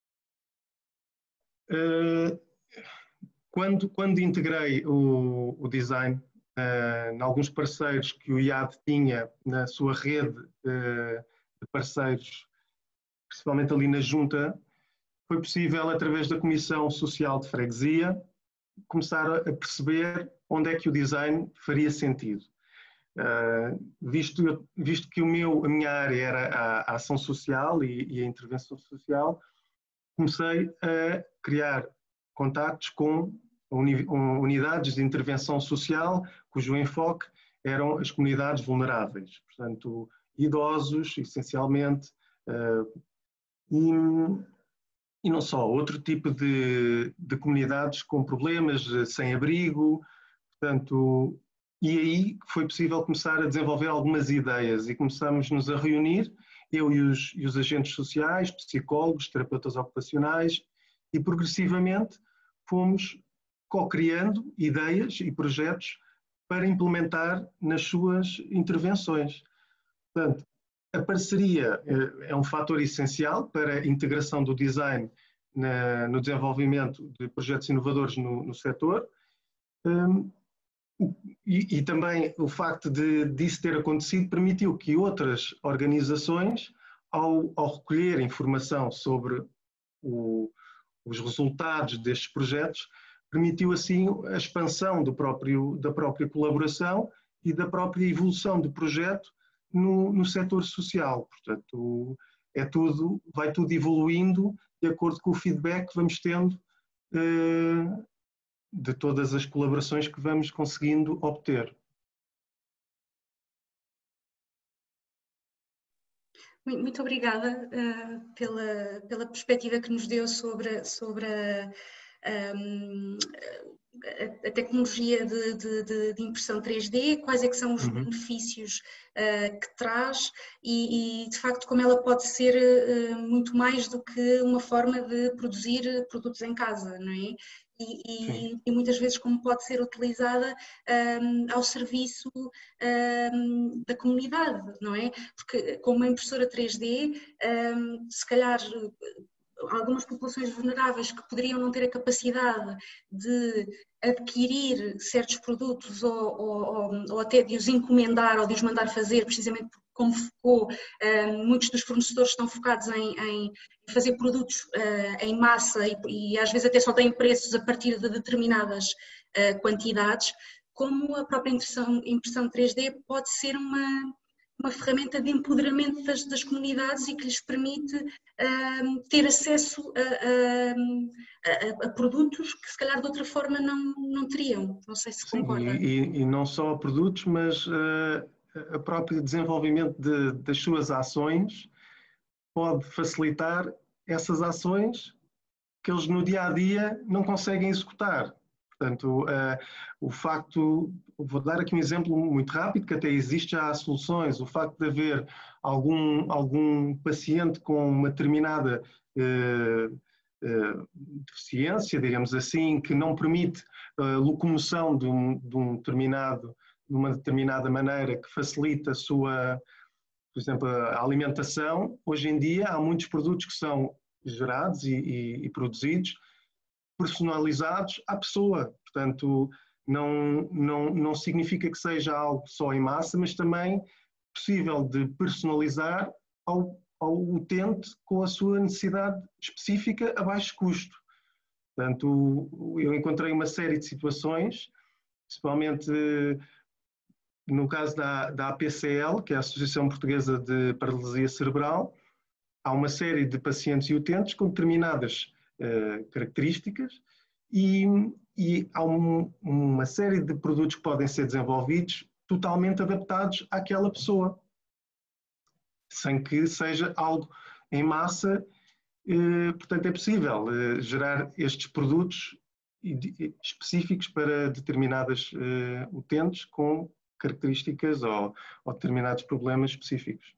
eh, quando, quando integrei o, o design eh, em alguns parceiros que o I A D tinha na sua rede eh, de parceiros, principalmente ali na junta, foi possível, através da Comissão Social de Freguesia, começar a perceber onde é que o design faria sentido. Uh, visto, visto que o meu, a minha área era a, a ação social e, e a intervenção social, comecei a criar contactos com uni, unidades de intervenção social, cujo enfoque eram as comunidades vulneráveis, portanto, idosos, essencialmente, uh, E, e não só, outro tipo de, de comunidades com problemas, sem abrigo, portanto, e aí foi possível começar a desenvolver algumas ideias e começamos-nos a reunir, eu e os, e os agentes sociais, psicólogos, terapeutas ocupacionais, e progressivamente fomos co-criando ideias e projetos para implementar nas suas intervenções. Portanto, a parceria é um fator essencial para a integração do design na, no desenvolvimento de projetos inovadores no, no setor. Um, e, e também o facto de disso ter acontecido permitiu que outras organizações, ao, ao recolher informação sobre o, os resultados destes projetos, permitiu assim a expansão do próprio, da própria colaboração e da própria evolução do projeto no, no setor social. Portanto, é tudo, vai tudo evoluindo de acordo com o feedback que vamos tendo eh, de todas as colaborações que vamos conseguindo obter. Muito obrigada uh, pela, pela perspectiva que nos deu sobre, sobre a, um, a, a tecnologia de, de, de impressão três D, quais é que são os uhum. benefícios uh, que traz e, e, de facto, como ela pode ser uh, muito mais do que uma forma de produzir produtos em casa, não é? E, e, e muitas vezes como pode ser utilizada um, ao serviço um, da comunidade, não é? Porque com uma impressora três D, um, se calhar algumas populações vulneráveis que poderiam não ter a capacidade de adquirir certos produtos ou, ou, ou até de os encomendar ou de os mandar fazer, precisamente porque, como focou, um, muitos dos fornecedores estão focados em, em fazer produtos uh, em massa e, e às vezes até só têm preços a partir de determinadas uh, quantidades, como a própria impressão, impressão três D pode ser uma, uma ferramenta de empoderamento das, das comunidades e que lhes permite uh, ter acesso a, a, a, a produtos que se calhar de outra forma não, não teriam. Não sei se concorda. Sim, e, e não só a produtos, mas uh, a próprio desenvolvimento de, das suas ações pode facilitar essas ações que eles no dia a dia não conseguem executar. Portanto, uh, o facto, vou dar aqui um exemplo muito rápido, que até existe já soluções, o facto de haver algum, algum paciente com uma determinada uh, uh, deficiência, digamos assim, que não permite a locomoção de um, de um determinado, de uma determinada maneira que facilita a sua, por exemplo, a alimentação. Hoje em dia há muitos produtos que são gerados e, e, e produzidos personalizados à pessoa, portanto não, não, não significa que seja algo só em massa, mas também possível de personalizar ao, ao utente com a sua necessidade específica a baixo custo. Portanto, eu encontrei uma série de situações, principalmente no caso da, da A P C L, que é a Associação Portuguesa de Paralisia Cerebral. Há uma série de pacientes e utentes com determinadas Uh, características e, e há um, uma série de produtos que podem ser desenvolvidos totalmente adaptados àquela pessoa, sem que seja algo em massa. Uh, portanto, é possível uh, gerar estes produtos específicos para determinadas uh, utentes com características ou, ou determinados problemas específicos.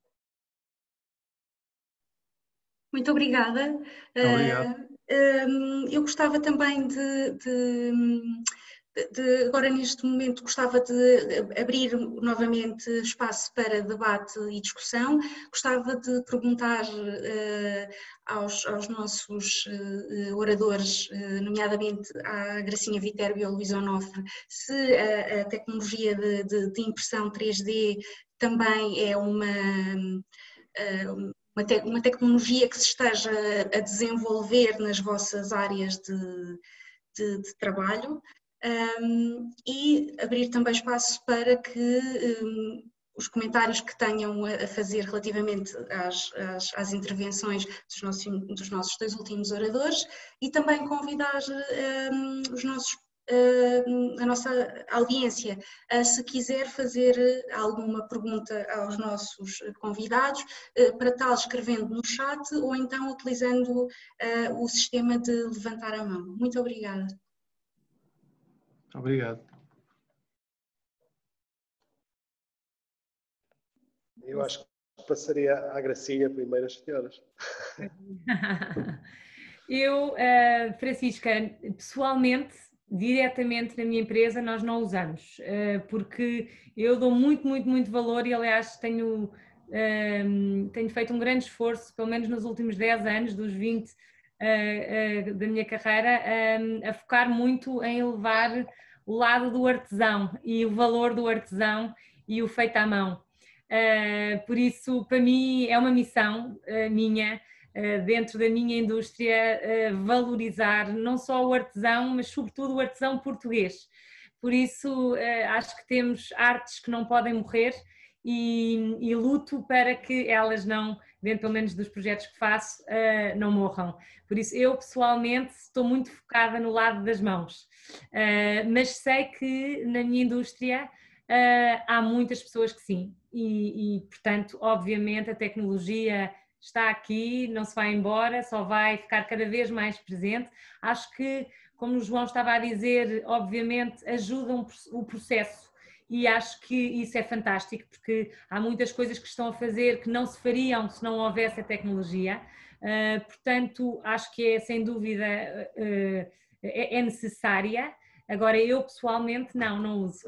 Muito obrigada. Obrigado. Uh, um, eu gostava também de, de, de, agora neste momento, gostava de abrir novamente espaço para debate e discussão. Gostava de perguntar uh, aos, aos nossos uh, oradores, uh, nomeadamente à Gracinha Viterbo e ao Luís Onofre, se a, a tecnologia de, de, de impressão três D também é uma... Uh, Uma, te uma tecnologia que se esteja a desenvolver nas vossas áreas de, de, de trabalho, um, e abrir também espaço para que um, os comentários que tenham a fazer relativamente às, às, às intervenções dos nossos, dos nossos dois últimos oradores e também convidar um, os nossos a nossa audiência, se quiser fazer alguma pergunta aos nossos convidados, para tal escrevendo no chat ou então utilizando o sistema de levantar a mão. Muito obrigada. Obrigado. Eu acho que passaria à Gracinha primeiro, as senhoras. Eu, uh, Francisca, pessoalmente, diretamente na minha empresa nós não usamos, porque eu dou muito, muito, muito valor e aliás tenho, um, tenho feito um grande esforço, pelo menos nos últimos dez anos, dos vinte uh, uh, da minha carreira, um, a focar muito em elevar o lado do artesão e o valor do artesão e o feito à mão. Uh, por isso, para mim, é uma missão uh, minha, uh, dentro da minha indústria, uh, valorizar não só o artesão, mas sobretudo o artesão português. Por isso, uh, acho que temos artes que não podem morrer e, e luto para que elas não, dentro pelo menos dos projetos que faço, uh, não morram. Por isso, eu pessoalmente estou muito focada no lado das mãos, uh, mas sei que na minha indústria Uh, há muitas pessoas que sim, e, e portanto, obviamente a tecnologia está aqui, não se vai embora, só vai ficar cada vez mais presente. Acho que, como o João estava a dizer, obviamente ajuda um, o processo e acho que isso é fantástico, porque há muitas coisas que estão a fazer que não se fariam se não houvesse a tecnologia. Uh, portanto, acho que é sem dúvida uh, é, é necessária. Agora, eu pessoalmente não, não uso.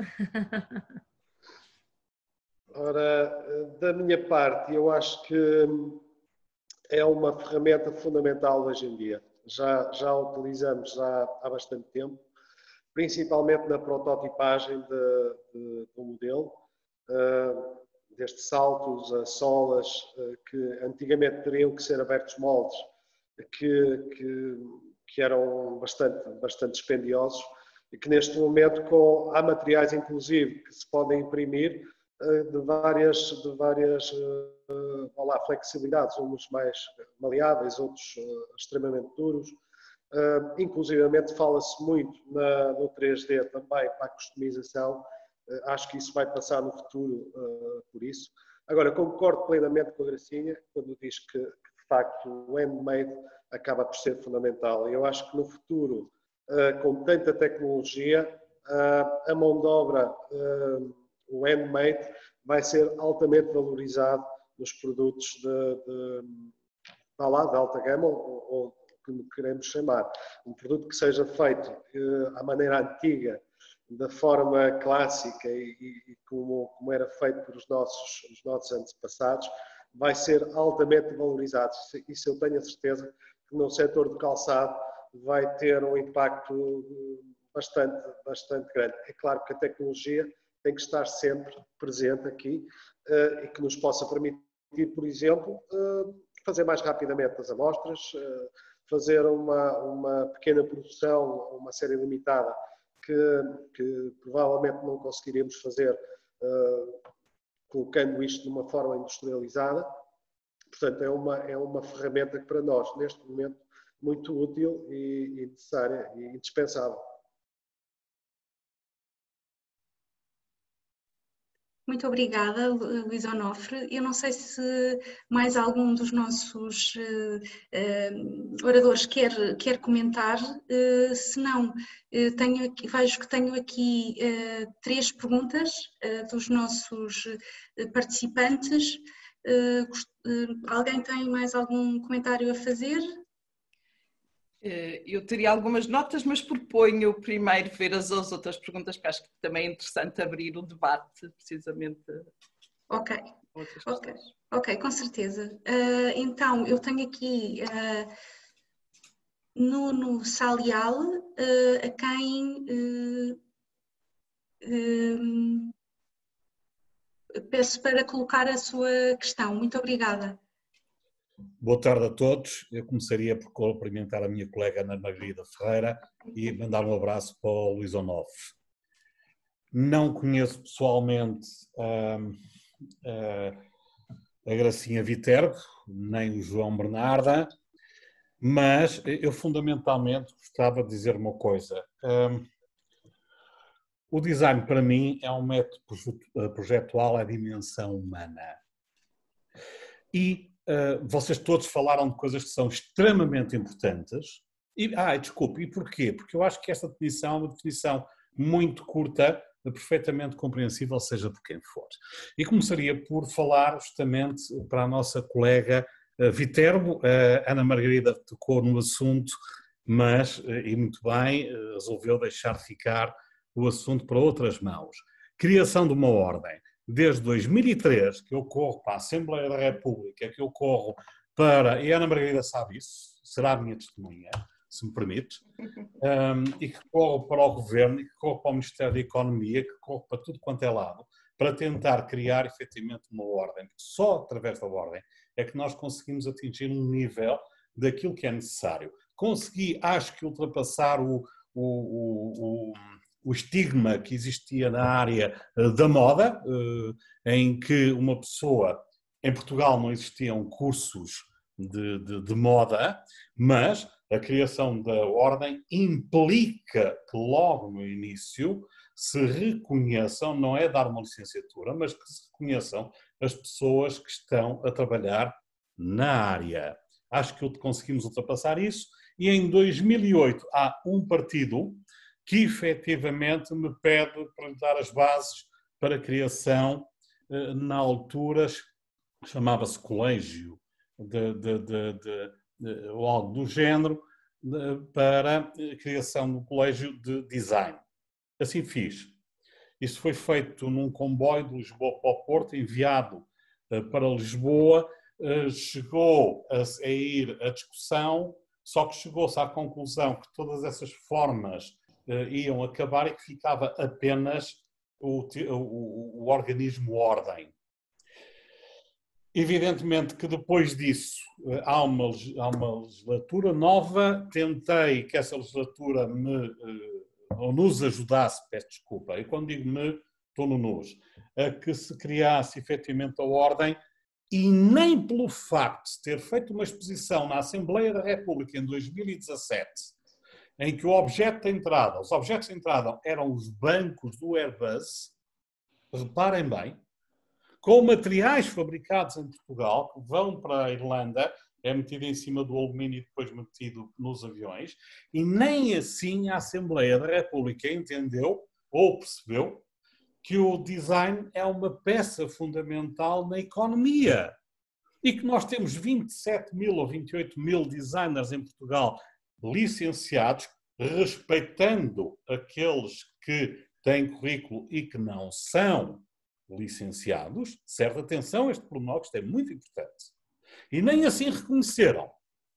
Ora, da minha parte, eu acho que é uma ferramenta fundamental hoje em dia. Já, já a utilizamos já há bastante tempo, principalmente na prototipagem de, de, do modelo, uh, desde saltos a solas, uh, que antigamente teriam que ser abertos moldes, que, que, que eram bastante, bastante dispendiosos, e que neste momento com, há materiais inclusive que se podem imprimir uh, de várias, de várias uh, lá, flexibilidades, uns mais maleáveis, outros uh, extremamente duros. Uh, inclusivamente fala-se muito na, no três D também para a customização. Uh, acho que isso vai passar no futuro uh, por isso. Agora, concordo plenamente com a Gracinha quando diz que, que de facto o handmade acaba por ser fundamental. Eu acho que no futuro, Uh, com tanta tecnologia, uh, a mão de obra, uh, o handmade, vai ser altamente valorizado nos produtos de, de, de, lá, de alta gama, ou, ou como queremos chamar. Um produto que seja feito uh, à maneira antiga, da forma clássica e, e como, como era feito por os nossos, os nossos antepassados, vai ser altamente valorizado. Isso eu tenho a certeza que no setor do calçado vai ter um impacto bastante, bastante grande. É claro que a tecnologia tem que estar sempre presente aqui uh, e que nos possa permitir, por exemplo, uh, fazer mais rapidamente as amostras, uh, fazer uma, uma pequena produção, uma série limitada que, que provavelmente não conseguiríamos fazer uh, colocando isto de uma forma industrializada. Portanto, é uma, é uma ferramenta que para nós, neste momento, muito útil e, e necessária e indispensável. Muito obrigada, Luís Onofre. Eu não sei se mais algum dos nossos uh, uh, oradores quer, quer comentar. Uh, se não, uh, tenho aqui, vejo que tenho aqui uh, três perguntas uh, dos nossos uh, participantes. Uh, uh, alguém tem mais algum comentário a fazer? Eu teria algumas notas, mas proponho primeiro ver as outras perguntas, porque acho que também é interessante abrir o debate, precisamente. Ok, ok, ok, com certeza. Uh, então, eu tenho aqui uh, Nuno Salial, uh, a quem uh, um, peço para colocar a sua questão. Muito obrigada. Boa tarde a todos. Eu começaria por cumprimentar a minha colega Ana Margarida Ferreira e mandar um abraço para o Luís Onofre. Não conheço pessoalmente uh, uh, a Gracinha Viterbo, nem o João Bernarda, mas eu fundamentalmente gostava de dizer uma coisa. Um, o design para mim é um método projetual à dimensão humana. E Uh, vocês todos falaram de coisas que são extremamente importantes. E, ah, desculpe, e porquê? Porque eu acho que esta definição é uma definição muito curta, perfeitamente compreensível, seja por quem for. E começaria por falar justamente para a nossa colega uh, Viterbo. Uh, Ana Margarida tocou no assunto, mas, uh, e muito bem, uh, resolveu deixar ficar o assunto para outras mãos. Criação de uma ordem. desde dois mil e três, que eu corro para a Assembleia da República, que eu corro para, e a Ana Margarida sabe isso, será a minha testemunha, se me permite, um, e que corro para o Governo, e que corro para o Ministério da Economia, que corro para tudo quanto é lado, para tentar criar efetivamente uma ordem. Porque só através da ordem é que nós conseguimos atingir um nível daquilo que é necessário. Consegui, acho que, ultrapassar o, o, o, o, o estigma que existia na área da moda, em que uma pessoa, em Portugal não existiam cursos de, de, de moda, mas a criação da ordem implica que logo no início se reconheçam, não é dar uma licenciatura, mas que se reconheçam as pessoas que estão a trabalhar na área. Acho que conseguimos ultrapassar isso e em dois mil e oito há um partido que efetivamente me pede para lhe dar as bases para a criação, na altura chamava-se Colégio de, de, de, de, de, ou algo do género, de, para a criação do Colégio de Design. Assim fiz. Isso foi feito num comboio de Lisboa para o Porto, enviado para Lisboa, chegou a, a ir a discussão, só que chegou-se à conclusão que todas essas formas iam acabar e que ficava apenas o, o, o organismo ordem. Evidentemente que depois disso há uma, há uma legislatura nova, tentei que essa legislatura me, ou nos ajudasse, peço desculpa, e quando digo me, estou no nos, a que se criasse efetivamente a ordem, e nem pelo facto de ter feito uma exposição na Assembleia da República em dois mil e dezassete, em que o objeto de entrada, os objetos de entrada eram os bancos do Airbus, reparem bem, com materiais fabricados em Portugal, que vão para a Irlanda, é metido em cima do alumínio e depois metido nos aviões, e nem assim a Assembleia da República entendeu ou percebeu que o design é uma peça fundamental na economia e que nós temos vinte e sete mil ou vinte e oito mil designers em Portugal licenciados, respeitando aqueles que têm currículo e que não são licenciados, certo? Atenção, este pormenor, isto é muito importante. E nem assim reconheceram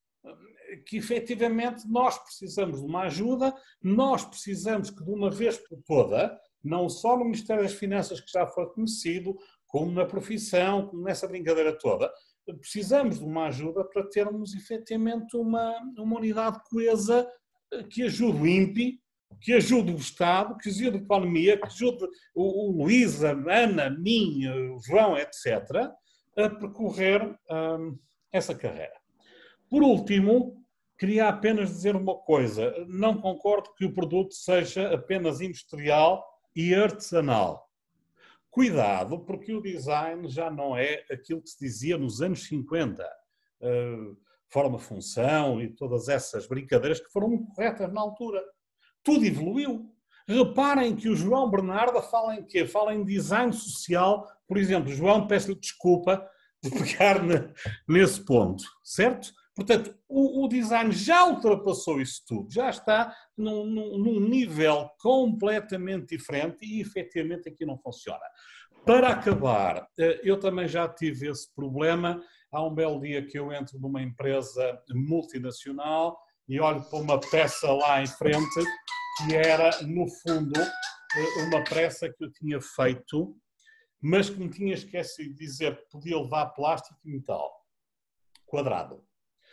que efetivamente nós precisamos de uma ajuda, nós precisamos que de uma vez por toda, não só no Ministério das Finanças, que já foi conhecido, como na profissão, como nessa brincadeira toda, precisamos de uma ajuda para termos efetivamente uma, uma unidade coesa que ajude o INPI, que ajude o Estado, que ajude a economia, que ajude o, o Luís, a Ana, a mim, o João, etcétera, a percorrer hum, essa carreira. Por último, queria apenas dizer uma coisa. Não concordo que o produto seja apenas industrial e artesanal. Cuidado, porque o design já não é aquilo que se dizia nos anos cinquenta. Uh, forma-função e todas essas brincadeiras que foram muito corretas na altura. Tudo evoluiu. Reparem que o João Bernarda fala em quê? Fala em design social. Por exemplo, João, peço-lhe desculpa de pegar nesse ponto, certo? Portanto, o, o design já ultrapassou isso tudo, já está num, num, num nível completamente diferente e efetivamente aqui não funciona. Para acabar, eu também já tive esse problema. Há um belo dia que eu entro numa empresa multinacional e olho para uma peça lá em frente que era, no fundo, uma peça que eu tinha feito, mas que me tinha esquecido de dizer que podia levar plástico e metal quadrado.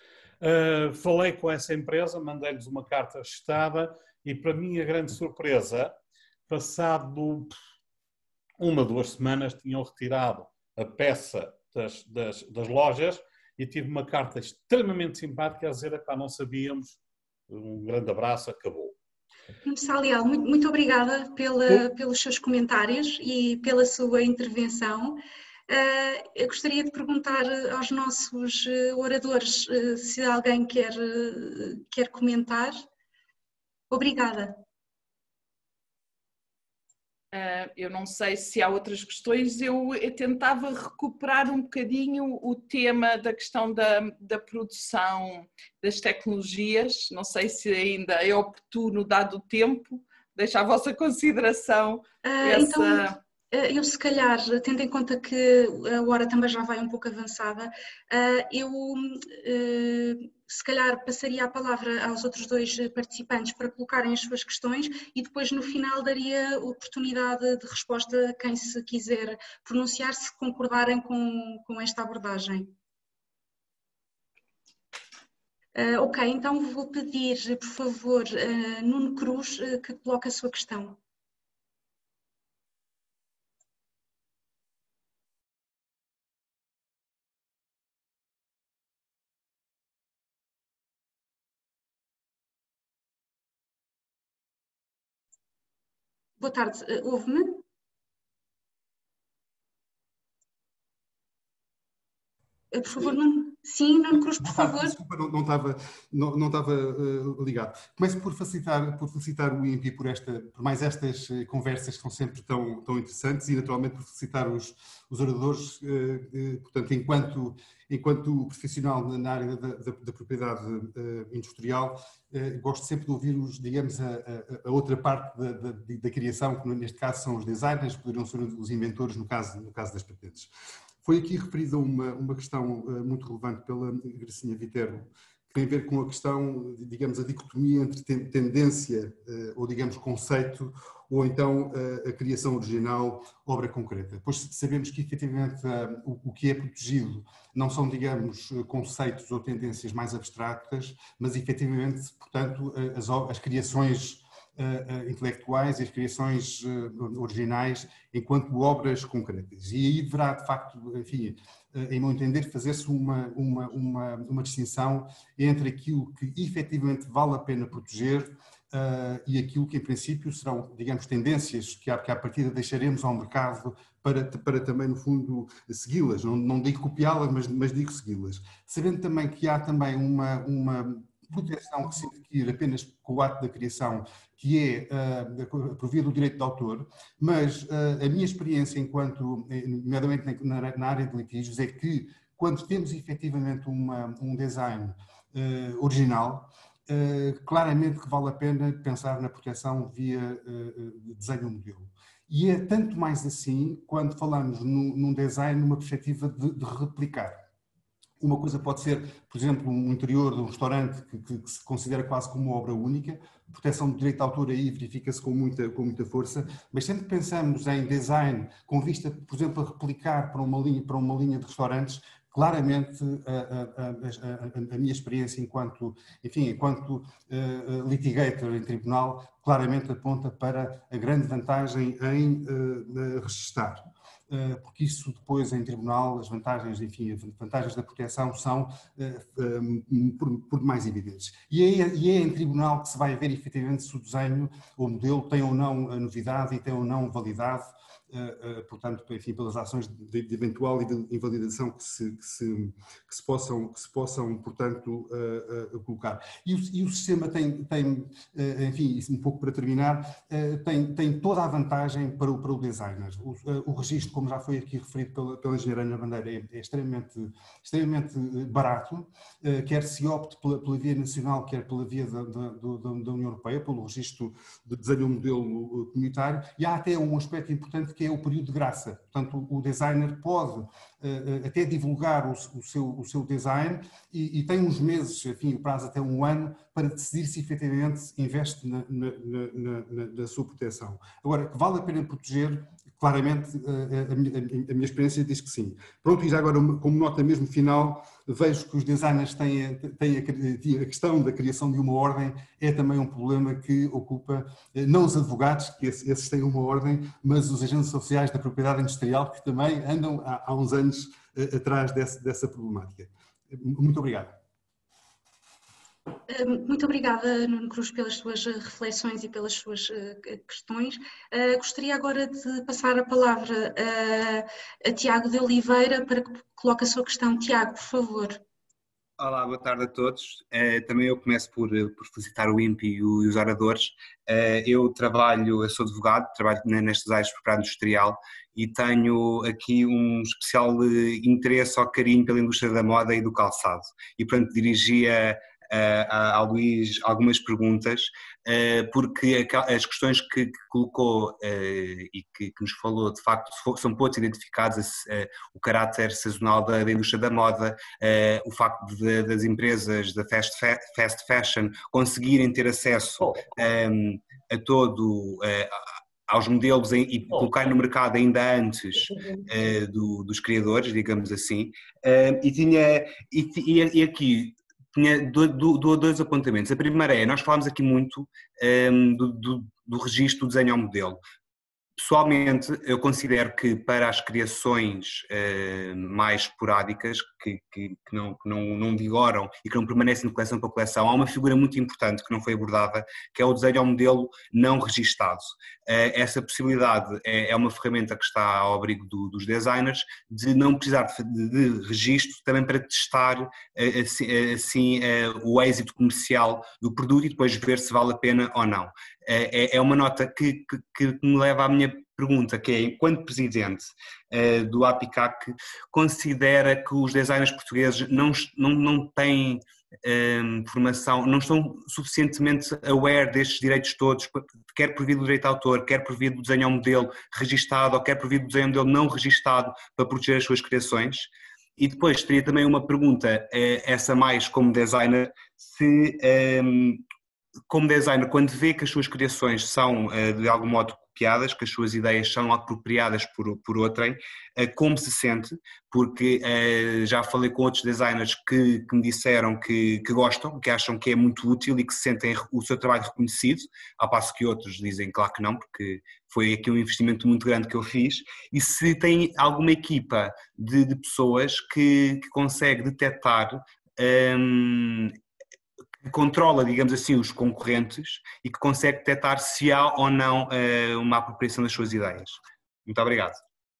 Uh, falei com essa empresa, mandei-lhes uma carta registada e, para minha grande surpresa, passado uma, duas semanas, tinham retirado a peça das, das, das lojas e tive uma carta extremamente simpática a dizer que não sabíamos. Um grande abraço, acabou. Professor Leal, muito, muito obrigada pela, pelos seus comentários e pela sua intervenção. Uh, eu gostaria de perguntar aos nossos uh, oradores uh, se alguém quer, uh, quer comentar. Obrigada. Uh, eu não sei se há outras questões. Eu, eu tentava recuperar um bocadinho o tema da questão da, da produção das tecnologias. Não sei se ainda é oportuno, dado o tempo. Deixo à vossa consideração uh, essa... Então... Eu, se calhar, tendo em conta que a hora também já vai um pouco avançada, eu, se calhar, passaria a palavra aos outros dois participantes para colocarem as suas questões e depois, no final, daria oportunidade de resposta a quem se quiser pronunciar, se concordarem com, com esta abordagem. Ok, então vou pedir, por favor, Nuno Cruz, que coloque a sua questão. Boa tarde, ouve-me? Por favor, não... Sim, Nuno Cruz, por favor. Desculpa, não, não estava, não, não estava uh, ligado. Começo por felicitar, por felicitar o I N P I por, esta, por mais estas conversas que são sempre tão, tão interessantes e, naturalmente, por felicitar os, os oradores, uh, uh, portanto, enquanto, enquanto profissional na área da, da, da propriedade uh, industrial, uh, gosto sempre de ouvir-os, digamos, a, a, a outra parte da, da, da criação, que neste caso são os designers, poderiam ser os inventores no caso, no caso das patentes. Foi aqui referida uma, uma questão uh, muito relevante pela Gracinha Viterbo, que tem a ver com a questão, digamos, a dicotomia entre ten, tendência uh, ou, digamos, conceito, ou então uh, a criação original, obra concreta. Pois sabemos que, efetivamente, uh, o, o que é protegido não são, digamos, conceitos ou tendências mais abstratas, mas, efetivamente, portanto, uh, as, as criações Uh, uh, intelectuais e as criações uh, originais enquanto obras concretas. E aí deverá, de facto, enfim, uh, em meu entender, fazer-se uma, uma, uma, uma distinção entre aquilo que efetivamente vale a pena proteger uh, e aquilo que, em princípio, serão, digamos, tendências que, à, que à partida deixaremos ao mercado para, para também, no fundo, segui-las. Não, não digo copiá-las, mas, mas digo segui-las. Sabendo também que há também uma... uma proteção que se adquire apenas com o ato da criação, que é uh, por via do direito de autor, mas uh, a minha experiência enquanto, nomeadamente na, na área de litígios, é que quando temos efetivamente uma, um design uh, original, uh, claramente que vale a pena pensar na proteção via uh, desenho modelo. E é tanto mais assim quando falamos num, num design numa perspectiva de, de replicar. Uma coisa pode ser, por exemplo, um interior de um restaurante que, que, que se considera quase como uma obra única, a proteção do direito de autor aí verifica-se com muita, com muita força, mas sempre que pensamos em design com vista, por exemplo, a replicar para uma linha, para uma linha de restaurantes, claramente a, a, a, a minha experiência enquanto, enfim, enquanto uh, litigator em tribunal, claramente aponta para a grande vantagem em uh, registar. Porque isso depois em tribunal, as vantagens, enfim, as vantagens da proteção são uh, por, por mais evidentes. E é, e é em tribunal que se vai ver efetivamente se o desenho ou o modelo tem ou não a novidade e tem ou não validade, uh, uh, portanto, enfim, pelas ações de, de eventual e de invalidação que se, que se, que se, possam, que se possam, portanto, uh, uh, colocar. E o, e o sistema tem, tem uh, enfim, um pouco para terminar, uh, tem, tem toda a vantagem para o, para o designer. O, uh, o registro, como já foi aqui referido pela, pela engenheira Ana Bandeira, é, é extremamente, extremamente barato, uh, quer se opte pela, pela via nacional, quer pela via da, da, da, da União Europeia, pelo registro de desenho modelo comunitário, e há até um aspecto importante que é o período de graça. Portanto, o designer pode uh, até divulgar o, o, seu, o seu design e, e tem uns meses, enfim, o prazo até um ano, para decidir se efetivamente investe na, na, na, na, na sua proteção. Agora, que vale a pena proteger, claramente a, a, minha, a minha experiência diz que sim. Pronto, e já agora, como nota mesmo final, vejo que os designers têm, têm a, a questão da criação de uma ordem, é também um problema que ocupa, não os advogados, que esses têm uma ordem, mas os agentes sociais da propriedade industrial, que também andam há, há uns anos atrás dessa, dessa problemática. Muito obrigado. Muito obrigada, Nuno Cruz, pelas suas reflexões e pelas suas questões. Gostaria agora de passar a palavra a, a Tiago de Oliveira para que coloque a sua questão. Tiago, por favor. Olá, boa tarde a todos. Também eu começo por, por felicitar o I N P I e os oradores. Eu trabalho, eu sou advogado, trabalho nestas áreas de propriedade industrial e tenho aqui um especial interesse ou carinho pela indústria da moda e do calçado. E, portanto, dirigia ao Luís algumas perguntas, porque as questões que, que colocou e que, que nos falou, de facto, são pontos identificados, o caráter sazonal da, da indústria da moda, o facto de, das empresas da fast, fast fashion conseguirem ter acesso a todo... aos modelos e colocar no mercado ainda antes uh, do, dos criadores, digamos assim, uh, e, tinha, e, e aqui tinha do, do, dois apontamentos. A primeira é, nós falámos aqui muito um, do, do, do registro do desenho ao modelo. Pessoalmente, eu considero que para as criações uh, mais esporádicas, que, que, que, não, que não, não vigoram e que não permanecem de coleção para coleção, há uma figura muito importante que não foi abordada, que é o desenho ao modelo não registado. Uh, essa possibilidade é, é uma ferramenta que está ao abrigo do, dos designers, de não precisar de, de registro, também para testar uh, assim, assim uh, o êxito comercial do produto e depois ver se vale a pena ou não. É uma nota que, que, que me leva à minha pergunta, que é, enquanto presidente uh, do APICAC, considera que os designers portugueses não, não, não têm um, formação, não estão suficientemente aware destes direitos todos, quer por via do direito de autor, quer por via do desenho ao modelo registado, ou quer por via do desenho ao modelo não registado, para proteger as suas criações? E depois teria também uma pergunta, uh, essa mais como designer, se... Um, como designer, quando vê que as suas criações são de algum modo copiadas, que as suas ideias são apropriadas por, por outrem, como se sente? Porque já falei com outros designers que, que me disseram que, que gostam, que acham que é muito útil e que se sentem o seu trabalho reconhecido, ao passo que outros dizem claro que não, porque foi aqui um investimento muito grande que eu fiz. E se tem alguma equipa de, de pessoas que, que consegue detectar hum, que controla, digamos assim, os concorrentes e que consegue detectar se há ou não uh, uma apropriação das suas ideias. Muito obrigado.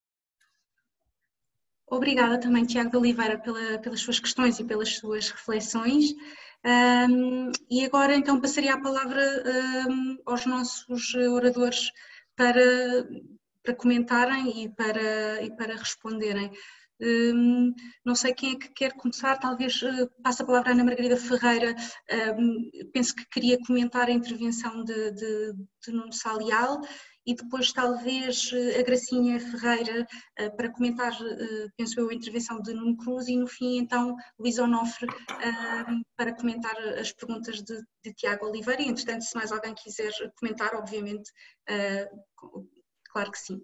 Obrigada também, Tiago de Oliveira, pela, pelas suas questões e pelas suas reflexões. Um, e agora, então, passaria a palavra um, aos nossos oradores para, para comentarem e para, e para responderem. Um, não sei quem é que quer começar, talvez uh, passe a palavra à Ana Margarida Ferreira. Um, penso que queria comentar a intervenção de, de, de Nuno Salial e depois talvez a Gracinha Ferreira uh, para comentar, uh, penso eu, a intervenção de Nuno Cruz e no fim então Luís Onofre uh, para comentar as perguntas de, de Tiago Oliveira e entretanto se mais alguém quiser comentar, obviamente, uh, claro que sim.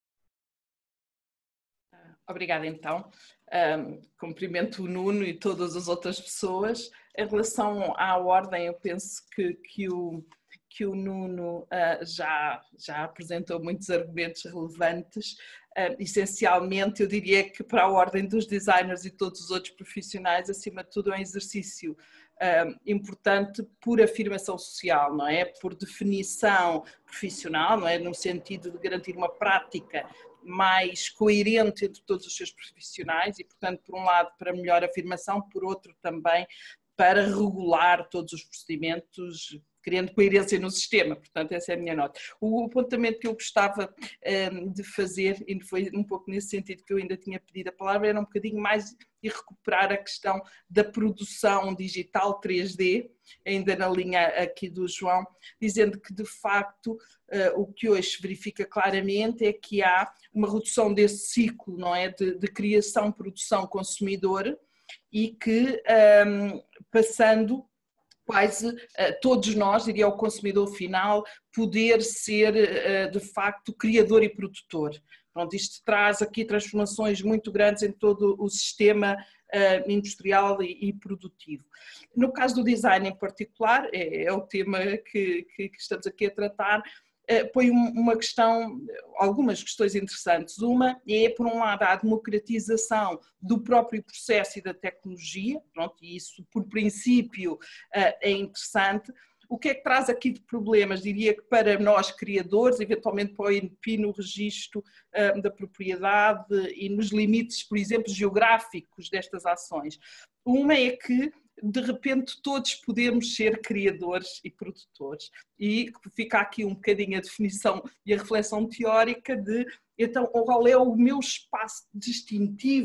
Obrigada, então. Um, cumprimento o Nuno e todas as outras pessoas. Em relação à ordem, eu penso que, que, o, que o Nuno uh, já, já apresentou muitos argumentos relevantes. Uh, essencialmente, eu diria que para a ordem dos designers e todos os outros profissionais, acima de tudo, é um exercício uh, importante por afirmação social, não é? Por definição profissional, não é? No sentido de garantir uma prática mais coerente entre todos os seus profissionais e, portanto, por um lado para melhor afirmação, por outro também para regular todos os procedimentos, criando coerência no sistema. Portanto, essa é a minha nota. O apontamento que eu gostava um, de fazer, e foi um pouco nesse sentido que eu ainda tinha pedido a palavra, era um bocadinho mais de recuperar a questão da produção digital três D, ainda na linha aqui do João, dizendo que de facto uh, o que hoje se verifica claramente é que há uma redução desse ciclo, não é, de, de criação, produção, consumidor, e que um, passando quase uh, todos nós, diria o consumidor final, poder ser uh, de facto criador e produtor. Pronto, isto traz aqui transformações muito grandes em todo o sistema uh, industrial e, e produtivo. No caso do design em particular, é, é o tema que, que, que estamos aqui a tratar, uh, põe uma questão, algumas questões interessantes. Uma é, por um lado, a democratização do próprio processo e da tecnologia, pronto, e isso por princípio uh, é interessante. O que é que traz aqui de problemas? Diria que para nós criadores, eventualmente para o I N P I no registro uh, da propriedade e nos limites, por exemplo, geográficos destas ações. Uma é que, de repente, todos podemos ser criadores e produtores. E fica aqui um bocadinho a definição e a reflexão teórica de, então, qual é o meu espaço distintivo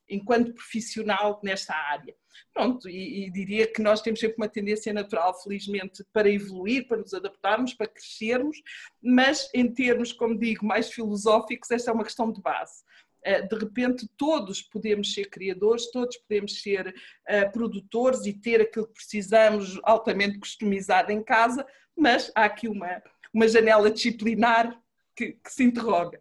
enquanto profissional nesta área. Pronto, e, e diria que nós temos sempre uma tendência natural, felizmente, para evoluir, para nos adaptarmos, para crescermos, mas em termos, como digo, mais filosóficos, esta é uma questão de base. De repente todos podemos ser criadores, todos podemos ser uh, produtores e ter aquilo que precisamos altamente customizado em casa, mas há aqui uma, uma janela disciplinar que, que se interroga.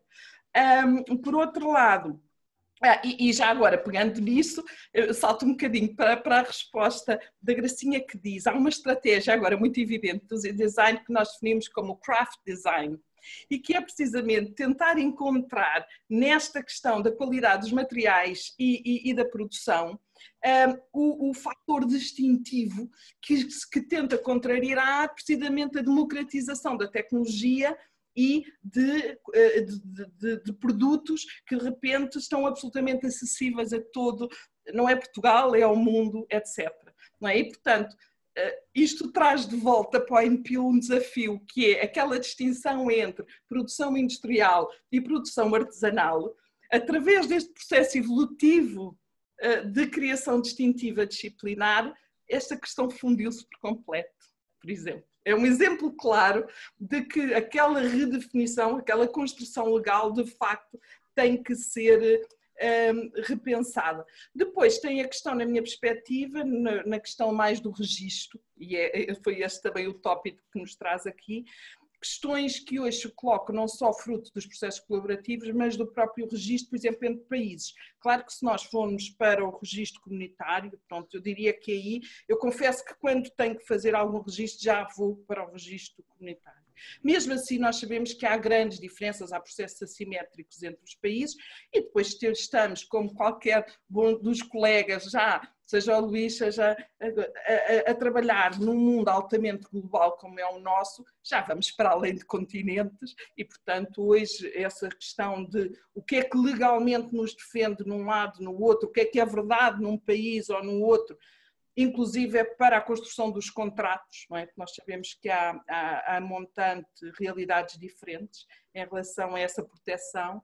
Um, por outro lado, ah, e, e já agora pegando nisso, eu salto um bocadinho para, para a resposta da Gracinha, que diz, há uma estratégia agora muito evidente do design que nós definimos como craft design, e que é precisamente tentar encontrar nesta questão da qualidade dos materiais e, e, e da produção um, o, o fator distintivo que, que tenta contrariar precisamente a democratização da tecnologia e de, de, de, de produtos que de repente estão absolutamente acessíveis a todo, não é Portugal, é ao mundo, etcétera. Não é? E portanto, isto traz de volta para o I N P um desafio, que é aquela distinção entre produção industrial e produção artesanal, através deste processo evolutivo de criação distintiva disciplinar, esta questão fundiu-se por completo, por exemplo. É um exemplo claro de que aquela redefinição, aquela construção legal, de facto, tem que ser Um, repensada. Depois tem a questão, na minha perspectiva, na, na questão mais do registro, e é, foi este também o tópico que nos traz aqui, questões que hoje se colocam não só fruto dos processos colaborativos, mas do próprio registro, por exemplo, entre países. Claro que se nós formos para o registro comunitário, pronto, eu diria que aí, eu confesso que quando tenho que fazer algum registro, já vou para o registro comunitário. Mesmo assim, nós sabemos que há grandes diferenças, há processos assimétricos entre os países e depois estamos, como qualquer bom dos colegas já, seja o Luís, seja a, a, a trabalhar num mundo altamente global como é o nosso, já vamos para além de continentes e, portanto, hoje essa questão de o que é que legalmente nos defende num lado, no outro, o que é que é verdade num país ou no outro, inclusive é para a construção dos contratos, não é? Nós sabemos que há, há, há montante realidades diferentes em relação a essa proteção.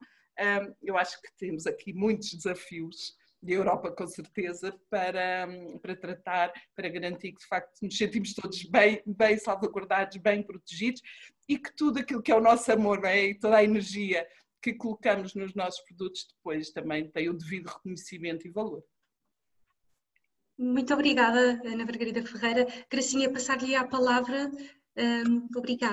Eu acho que temos aqui muitos desafios de Europa, com certeza, para, para tratar, para garantir que de facto nos sentimos todos bem, bem salvaguardados, bem protegidos e que tudo aquilo que é o nosso amor, não é? E toda a energia que colocamos nos nossos produtos depois também tem o devido reconhecimento e valor. Muito obrigada, Ana Margarida Ferreira. Gracinha, passar-lhe a palavra. Um, obrigada.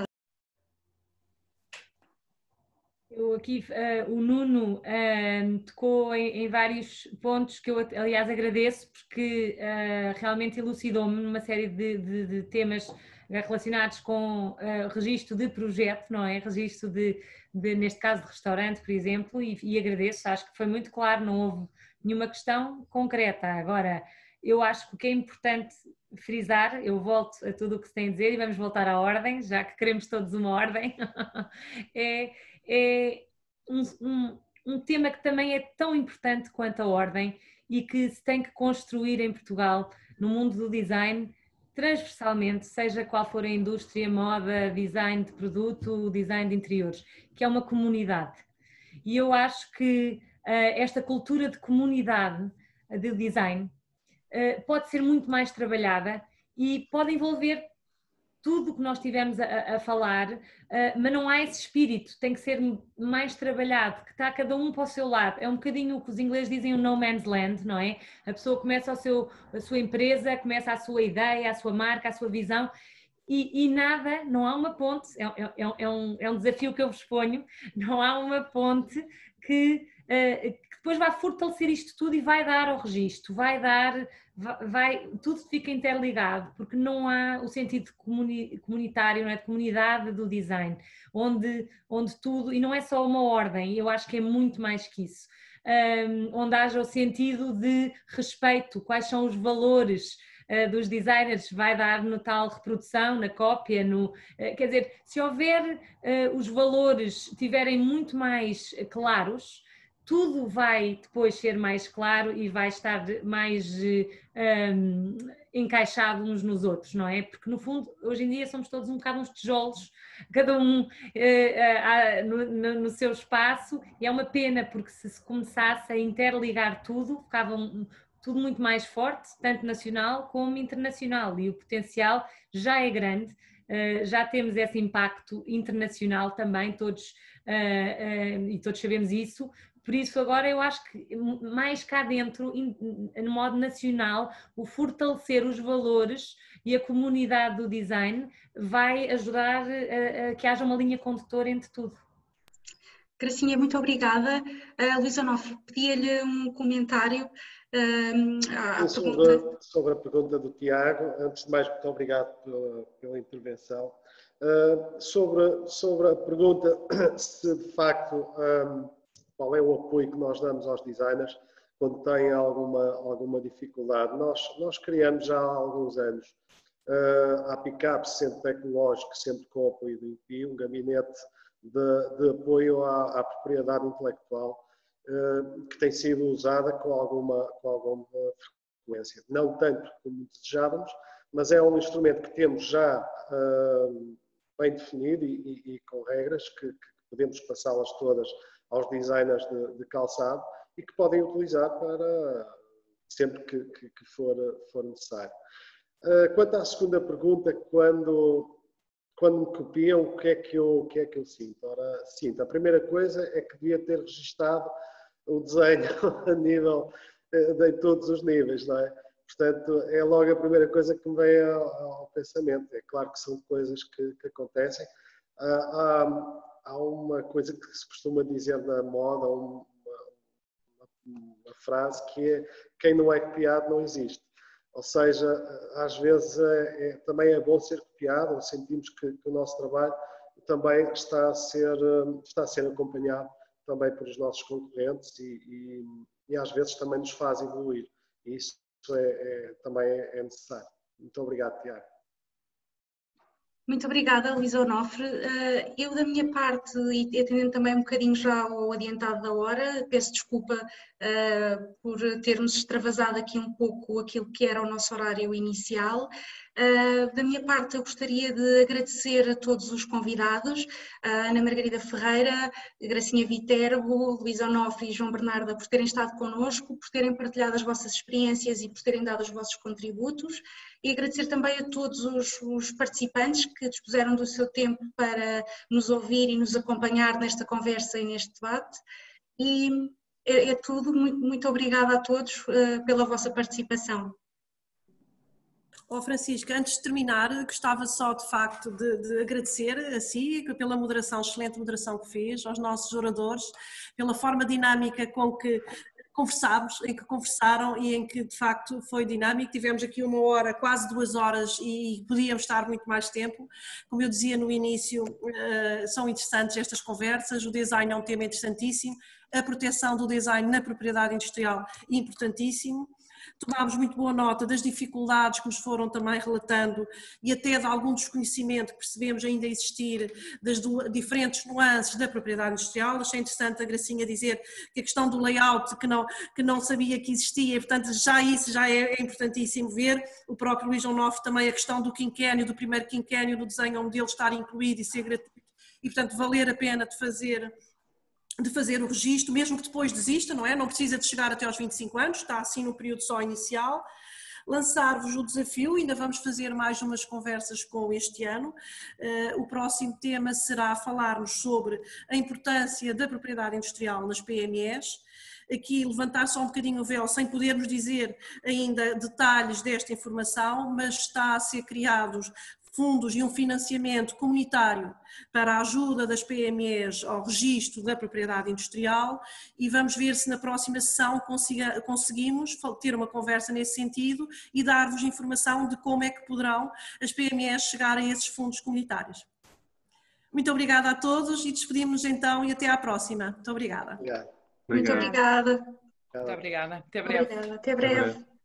Eu aqui, uh, o Nuno uh, tocou em, em vários pontos que eu, aliás, agradeço, porque uh, realmente elucidou-me numa série de, de, de temas relacionados com uh, registro de projeto, não é? Registro de, de, neste caso, de restaurante, por exemplo, e, e agradeço, acho que foi muito claro, não houve nenhuma questão concreta. Agora, eu acho que o que é importante frisar, eu volto a tudo o que se tem a dizer e vamos voltar à ordem, já que queremos todos uma ordem, é, é um, um, um tema que também é tão importante quanto a ordem e que se tem que construir em Portugal, no mundo do design, transversalmente, seja qual for a indústria, moda, design de produto, design de interiores, que é uma comunidade. E eu acho que uh, esta cultura de comunidade de design pode ser muito mais trabalhada e pode envolver tudo o que nós tivemos a, a falar, mas não há esse espírito, tem que ser mais trabalhado, que está cada um para o seu lado. É um bocadinho o que os ingleses dizem o no man's land, não é? A pessoa começa o seu, a sua empresa, começa a sua ideia, a sua marca, a sua visão e, e nada, não há uma ponte, é, é, é, um, é um desafio que eu vos ponho, não há uma ponte que... Uh, que depois vai fortalecer isto tudo e vai dar ao registro, vai dar, vai, vai, tudo fica interligado, porque não há o sentido comuni, comunitário, não é? De comunidade do design, onde, onde tudo, e não é só uma ordem, eu acho que é muito mais que isso, um, onde haja o sentido de respeito, quais são os valores uh, dos designers, vai dar no tal reprodução, na cópia, no, uh, quer dizer, se houver uh, os valores tiverem muito mais claros, tudo vai depois ser mais claro e vai estar mais um, encaixado uns nos outros, não é? Porque no fundo, hoje em dia somos todos um bocado uns tijolos, cada um eh, no, no, no seu espaço, e é uma pena porque se se começasse a interligar tudo, ficava um, tudo muito mais forte, tanto nacional como internacional, e o potencial já é grande, uh, já temos esse impacto internacional também, todos, uh, uh, e todos sabemos isso. Por isso agora eu acho que mais cá dentro, no modo nacional, o fortalecer os valores e a comunidade do design vai ajudar a, a que haja uma linha condutora entre tudo. Gracinha, muito obrigada. Uh, Luís Onofre, pedia-lhe um comentário uh, à sobre, pergunta. sobre a pergunta do Tiago. Antes de mais, muito obrigado pela, pela intervenção. Uh, sobre, sobre a pergunta se de facto um, qual é o apoio que nós damos aos designers quando têm alguma, alguma dificuldade. Nós, nós criamos já há alguns anos uh, a PICAP, Centro Tecnológico, sempre com o apoio do I P I, um gabinete de, de apoio à, à propriedade intelectual uh, que tem sido usada com alguma, com alguma frequência. Não tanto como desejávamos, mas é um instrumento que temos já uh, bem definido e, e, e com regras que, que podemos passá-las todas aos designers de, de calçado e que podem utilizar para sempre que, que, que for, for necessário. Uh, quanto à segunda pergunta, quando, quando me copiam, o que, é que eu, o que é que eu sinto? Ora, sinto, a primeira coisa é que devia ter registado o desenho a nível, de todos os níveis, não é? Portanto, é logo a primeira coisa que me vem ao, ao pensamento. É claro que são coisas que, que acontecem. Uh, há, Há uma coisa que se costuma dizer na moda, uma, uma, uma frase que é: quem não é copiado não existe. Ou seja, às vezes é, é, também é bom ser copiado, ou sentimos que, que o nosso trabalho também está a ser, está a ser acompanhado também pelos nossos concorrentes e, e, e às vezes também nos faz evoluir. E isso é, é, também é necessário. Muito obrigado, Tiago. Muito obrigada, Luís Onofre. Eu, da minha parte, e atendendo também um bocadinho já ao adiantado da hora, peço desculpa uh, por termos extravasado aqui um pouco aquilo que era o nosso horário inicial. Uh, da minha parte, eu gostaria de agradecer a todos os convidados, a Ana Margarida Ferreira, Gracinha Viterbo, Luís Onofre e João Bernarda, por terem estado connosco, por terem partilhado as vossas experiências e por terem dado os vossos contributos. E agradecer também a todos os, os participantes que dispuseram do seu tempo para nos ouvir e nos acompanhar nesta conversa e neste debate. E é, é tudo. Muito, muito obrigada a todos uh, pela vossa participação. Oh, Francisca, antes de terminar, gostava só de facto de, de agradecer a si pela moderação, excelente moderação que fez, aos nossos oradores, pela forma dinâmica com que conversámos, em que conversaram e em que de facto foi dinâmico. Tivemos aqui uma hora, quase duas horas e podíamos estar muito mais tempo. Como eu dizia no início, são interessantes estas conversas, o design é um tema interessantíssimo, a proteção do design na propriedade industrial importantíssimo. Tomámos muito boa nota das dificuldades que nos foram também relatando e até de algum desconhecimento que percebemos ainda existir das diferentes nuances da propriedade industrial. Achei interessante a Gracinha dizer que a questão do layout que não, que não sabia que existia, e portanto já isso já é, é importantíssimo ver. O próprio Luís Onofre também a questão do quinquênio, do primeiro quinquênio do desenho ao modelo estar incluído e ser gratuito e portanto valer a pena de fazer de fazer o registro, mesmo que depois desista, não é? Não precisa de chegar até aos vinte e cinco anos, está assim no período só inicial. Lançar-vos o desafio, ainda vamos fazer mais umas conversas com este ano. Uh, o próximo tema será falarmos sobre a importância da propriedade industrial nas P M Es. Aqui levantar só um bocadinho o véu, sem podermos dizer ainda detalhes desta informação, mas está a ser criados fundos e um financiamento comunitário para a ajuda das P M Es ao registro da propriedade industrial e vamos ver se na próxima sessão consiga, conseguimos ter uma conversa nesse sentido e dar-vos informação de como é que poderão as P M Es chegar a esses fundos comunitários. Muito obrigada a todos e despedimos-nos então e até à próxima. Muito obrigada. Obrigado. Muito obrigada. Muito obrigada. Até breve. Obrigada. Até breve.